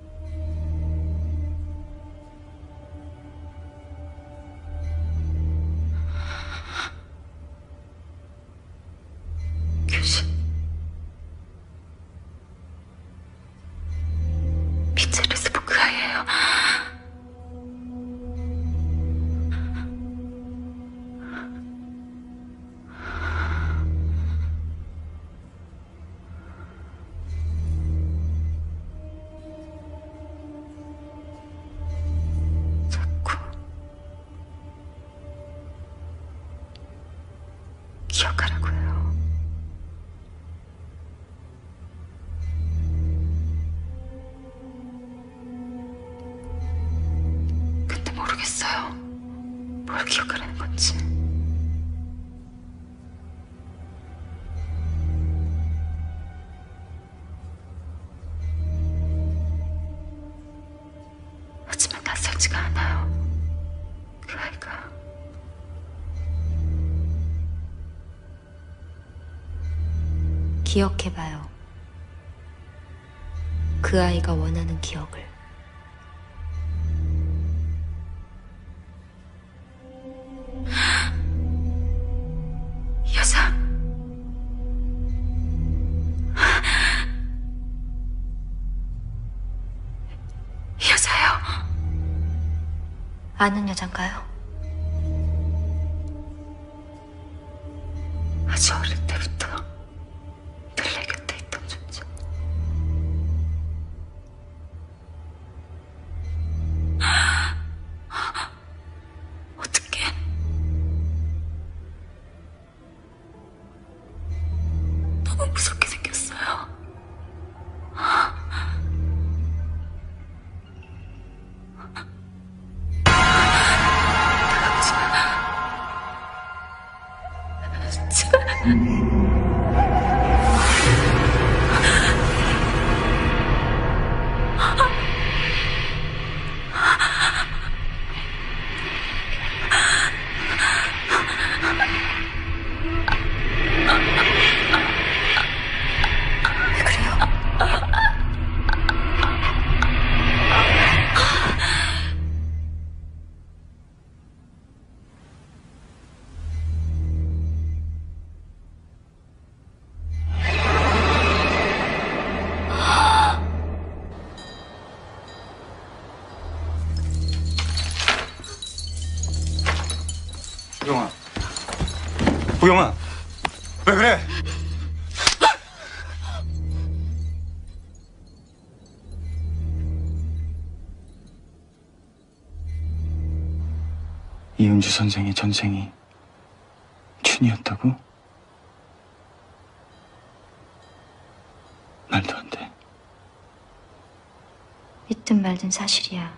교신. 피체르스부 그 아이예요. 바로 기억을 하는 거지. 하지만 낯설지가 않아요. 그 아이가. 기억해봐요. 그 아이가 원하는 기억을. 이 여자. 이 여자요. 아는 여잔가요? 아주 어릴 때부터 늘 내 곁에 있던 존재. 어떡해. 너무 무섭게 생겼어요. 우영아. 우영아. 왜 그래? 이은주 선생의 전생이 춘이었다고? 말도 안 돼. 믿든 말든 사실이야.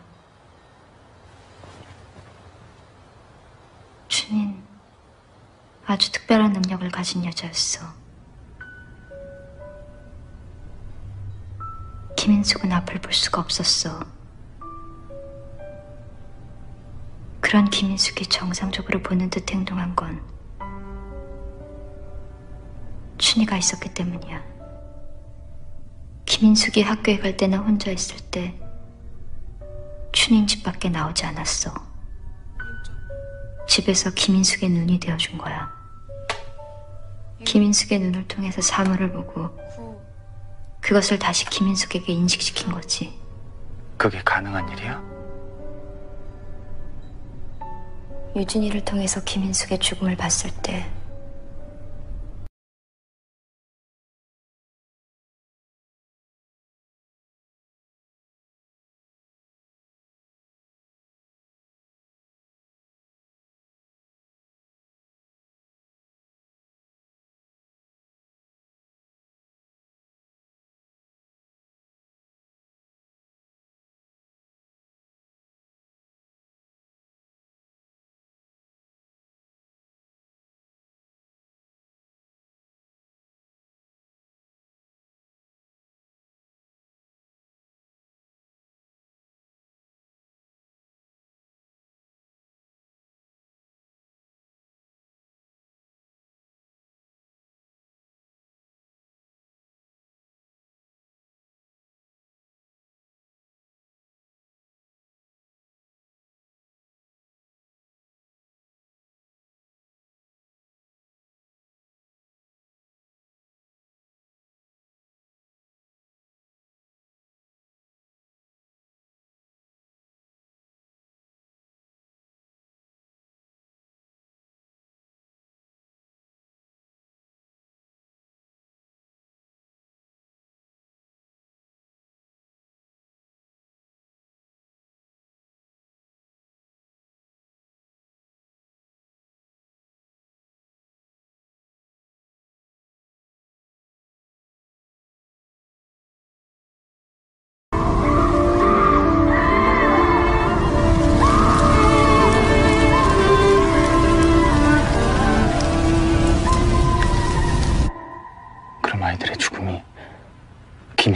춘인 아주 특별한 능력을 가진 여자였어. 김인숙은 앞을 볼 수가 없었어. 그런 김인숙이 정상적으로 보는 듯 행동한 건 춘이가 있었기 때문이야. 김인숙이 학교에 갈 때나 혼자 있을 때 춘인 집 밖에 나오지 않았어. 집에서 김인숙의 눈이 되어준 거야. 김인숙의 눈을 통해서 사물을 보고 그것을 다시 김인숙에게 인식시킨 거지. 그게 가능한 일이야? 유진이를 통해서 김인숙의 죽음을 봤을 때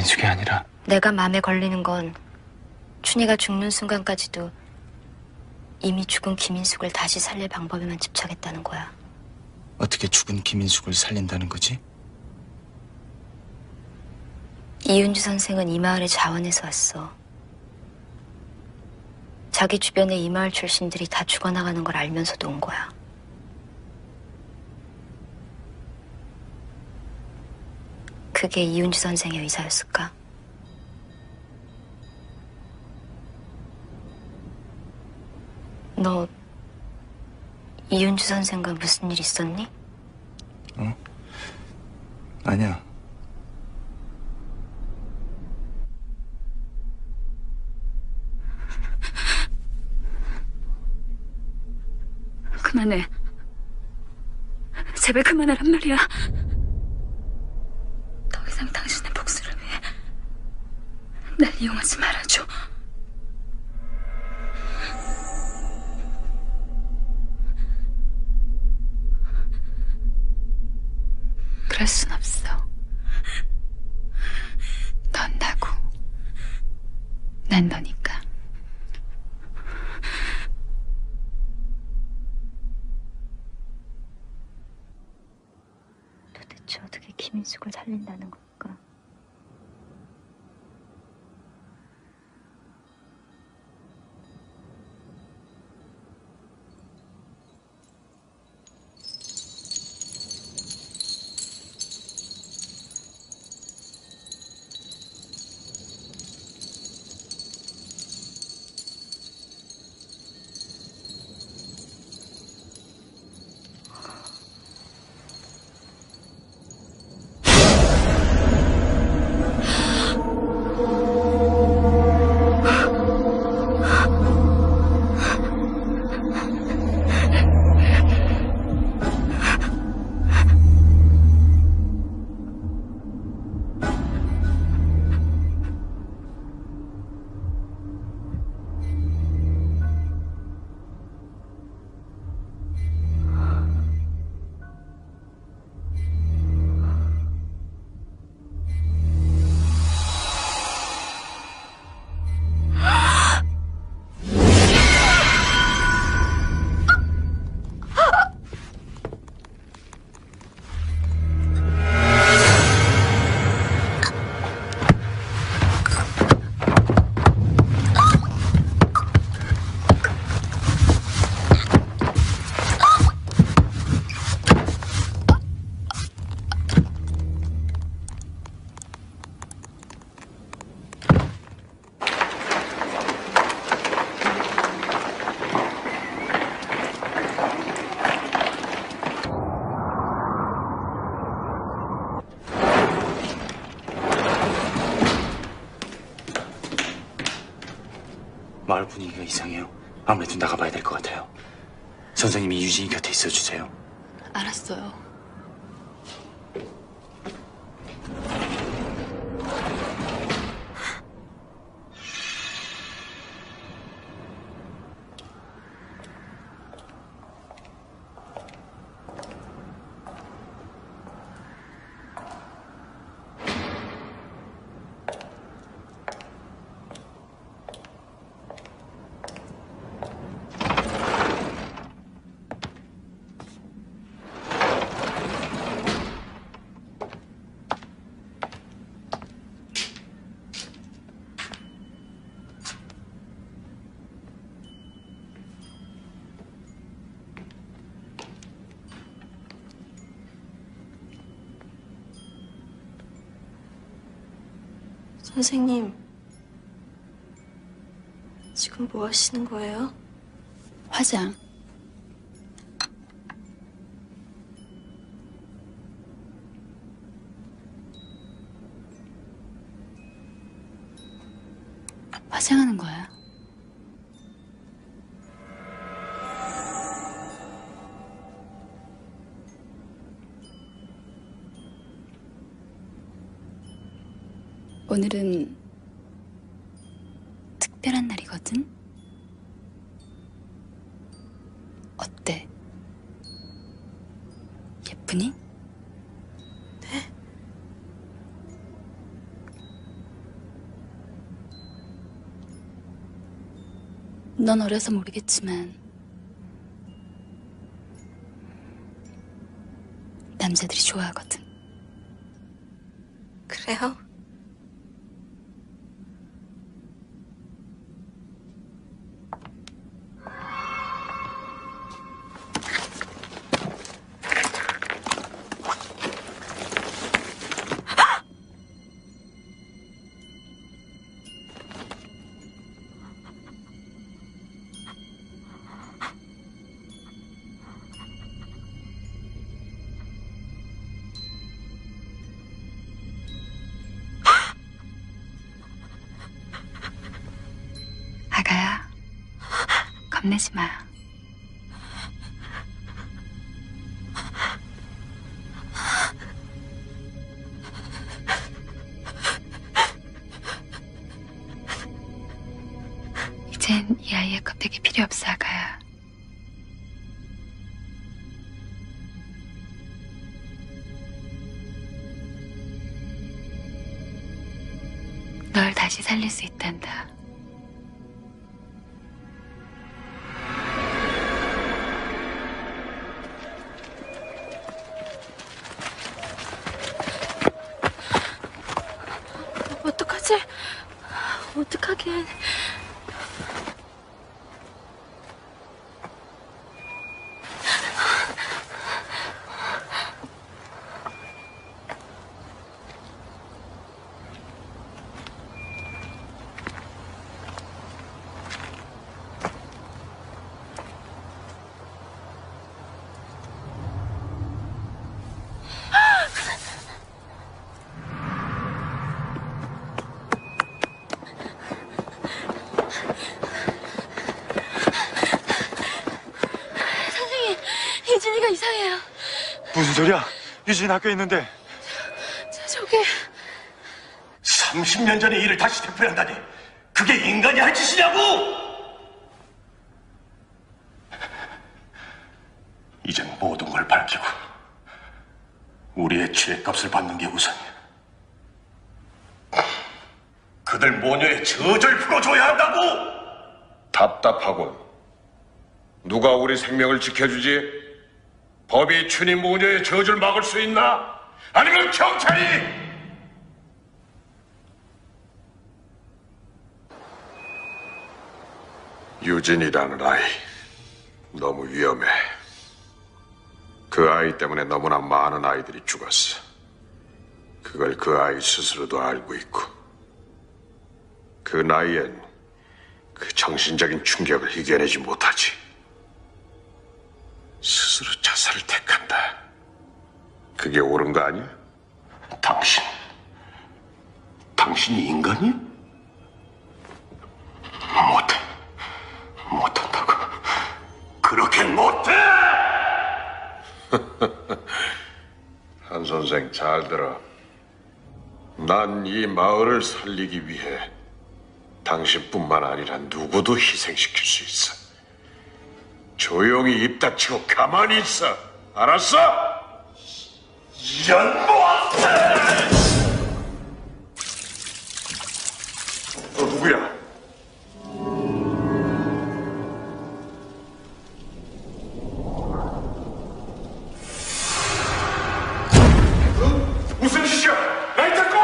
김인숙이 아니라 내가 마음에 걸리는 건 춘희가 죽는 순간까지도 이미 죽은 김인숙을 다시 살릴 방법에만 집착했다는 거야. 어떻게 죽은 김인숙을 살린다는 거지? 이윤주 선생은 이 마을에 자원해서 왔어. 자기 주변에 이 마을 출신들이 다 죽어나가는 걸 알면서도 온 거야. 그게 이윤주 선생의 의사였을까? 너 이윤주 선생과 무슨 일 있었니? 어? 아니야. 그만해. 제발 그만하란 말이야. 더 이상 당신의 복수를 위해 날 이용하지 말아줘. 그럴 순 없어. 넌 나고 난 너니까. 도대체 어떻게 김인숙을 살린다는 걸까? 마을 분위기가 이상해요. 아무래도 나가봐야 될 것 같아요. 선생님이 유진이 곁에 있어주세요. 알았어요. 선생님, 지금 뭐 하시는 거예요? 화장. 화장하는 거야. 오늘은 특별한 날이거든? 어때? 예쁘니? 네. 넌 어려서 모르겠지만 남자들이 좋아하거든. 그래요? 아가야, 겁내지 마. 이젠 이 아이의 껍데기 필요 없어, 아가야. 널 다시 살릴 수 있단다. 어떡하지? 어떡하긴. 유진이가 이상해요. 무슨 소리야? 유진이 학교에 있는데. 저, 저기. 삼십 년 전의 일을 다시 되풀이한다니 그게 인간이 할 짓이냐고! 이젠 모든 걸 밝히고 우리의 죄값을 받는 게 우선이야. 그들 모녀의 저절 풀어줘야 한다고! 답답하군. 누가 우리 생명을 지켜주지? 법이 춘희 모녀의 저주를 막을 수 있나? 아니면 경찰이? 유진이라는 아이 너무 위험해. 그 아이 때문에 너무나 많은 아이들이 죽었어. 그걸 그 아이 스스로도 알고 있고 그 나이엔 그 정신적인 충격을 이겨내지 못하지. 스스로 자살을 택한다. 그게 옳은 거 아니야? 당신, 당신이 인간이? 못해, 못한다고. 그렇게 못해! 한 선생 잘 들어. 난 이 마을을 살리기 위해 당신뿐만 아니라 누구도 희생시킬 수 있어. 조용히 입 닥치고 가만히 있어. 알았어? 이런 몬스터! 너 누구야? 무슨 짓이야? 날 잡고!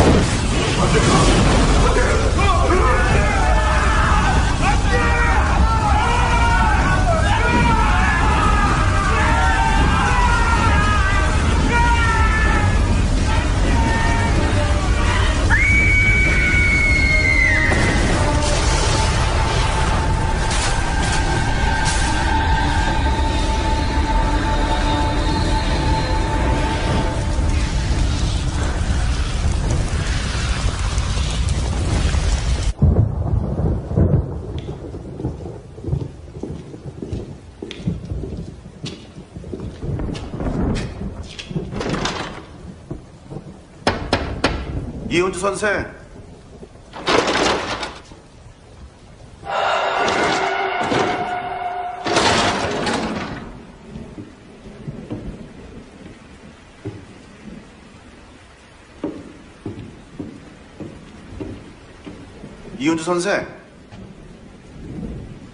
이은주 선생. 이은주 선생.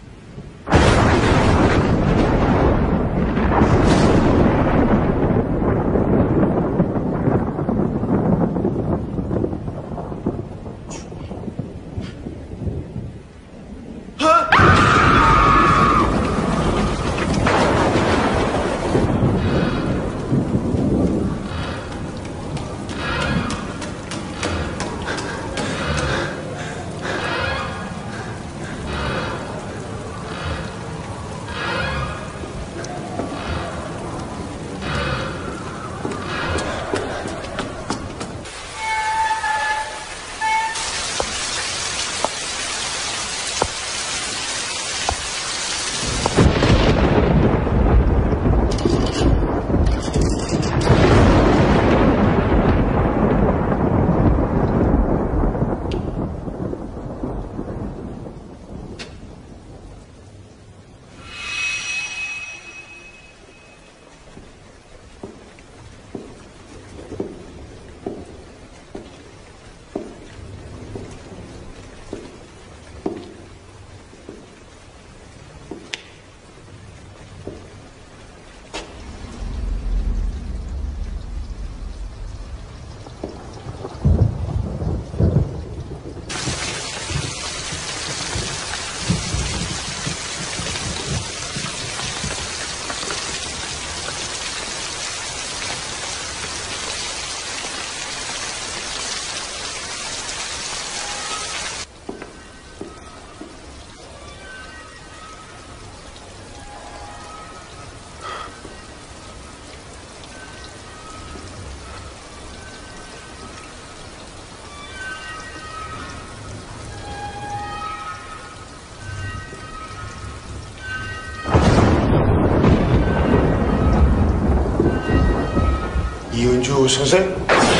김주 선생?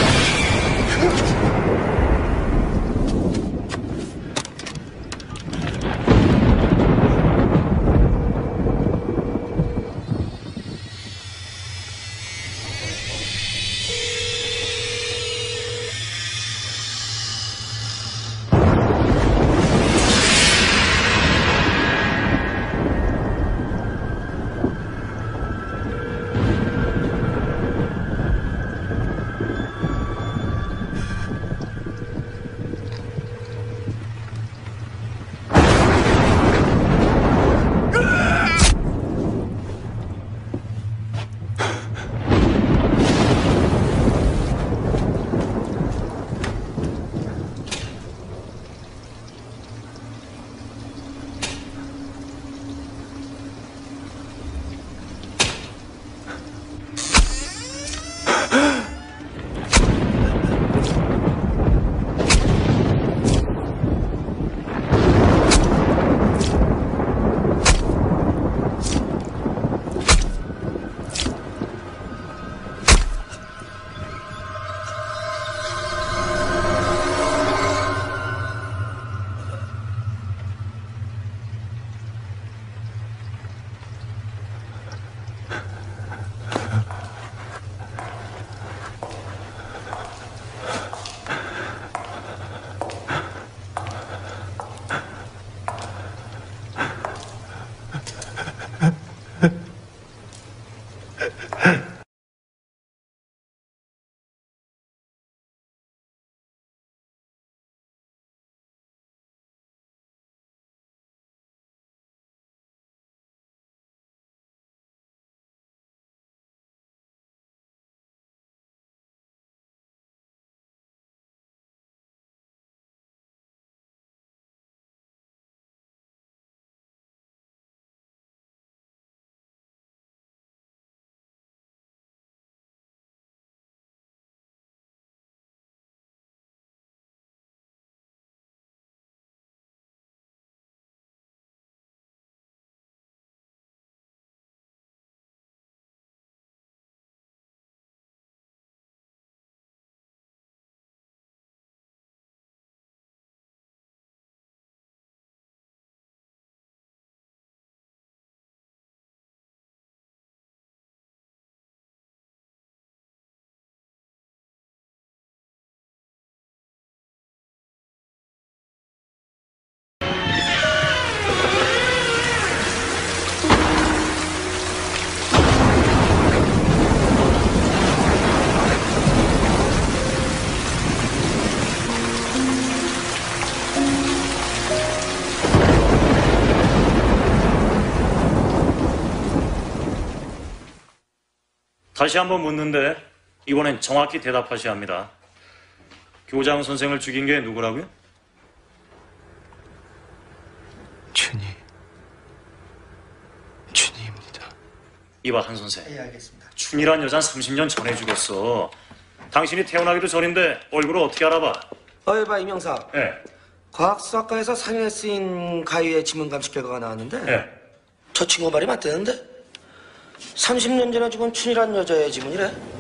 다시 한번 묻는데 이번엔 정확히 대답하셔야 합니다. 교장 선생을 죽인 게 누구라고요? 춘희. 춘희입니다. 이봐 한 선생. 예, 알겠습니다. 춘이란 여자는 삼십 년 전에 죽었어. 당신이 태어나기도 전인데 얼굴을 어떻게 알아봐? 어이 봐 이명사. 예. 과학수학과에서 상해에 쓰인 가위의 지문 감식 결과가 나왔는데 예. 저 친구 말이 맞대는데 삼십 년 전에 죽은 춘이란 여자의 지문이래.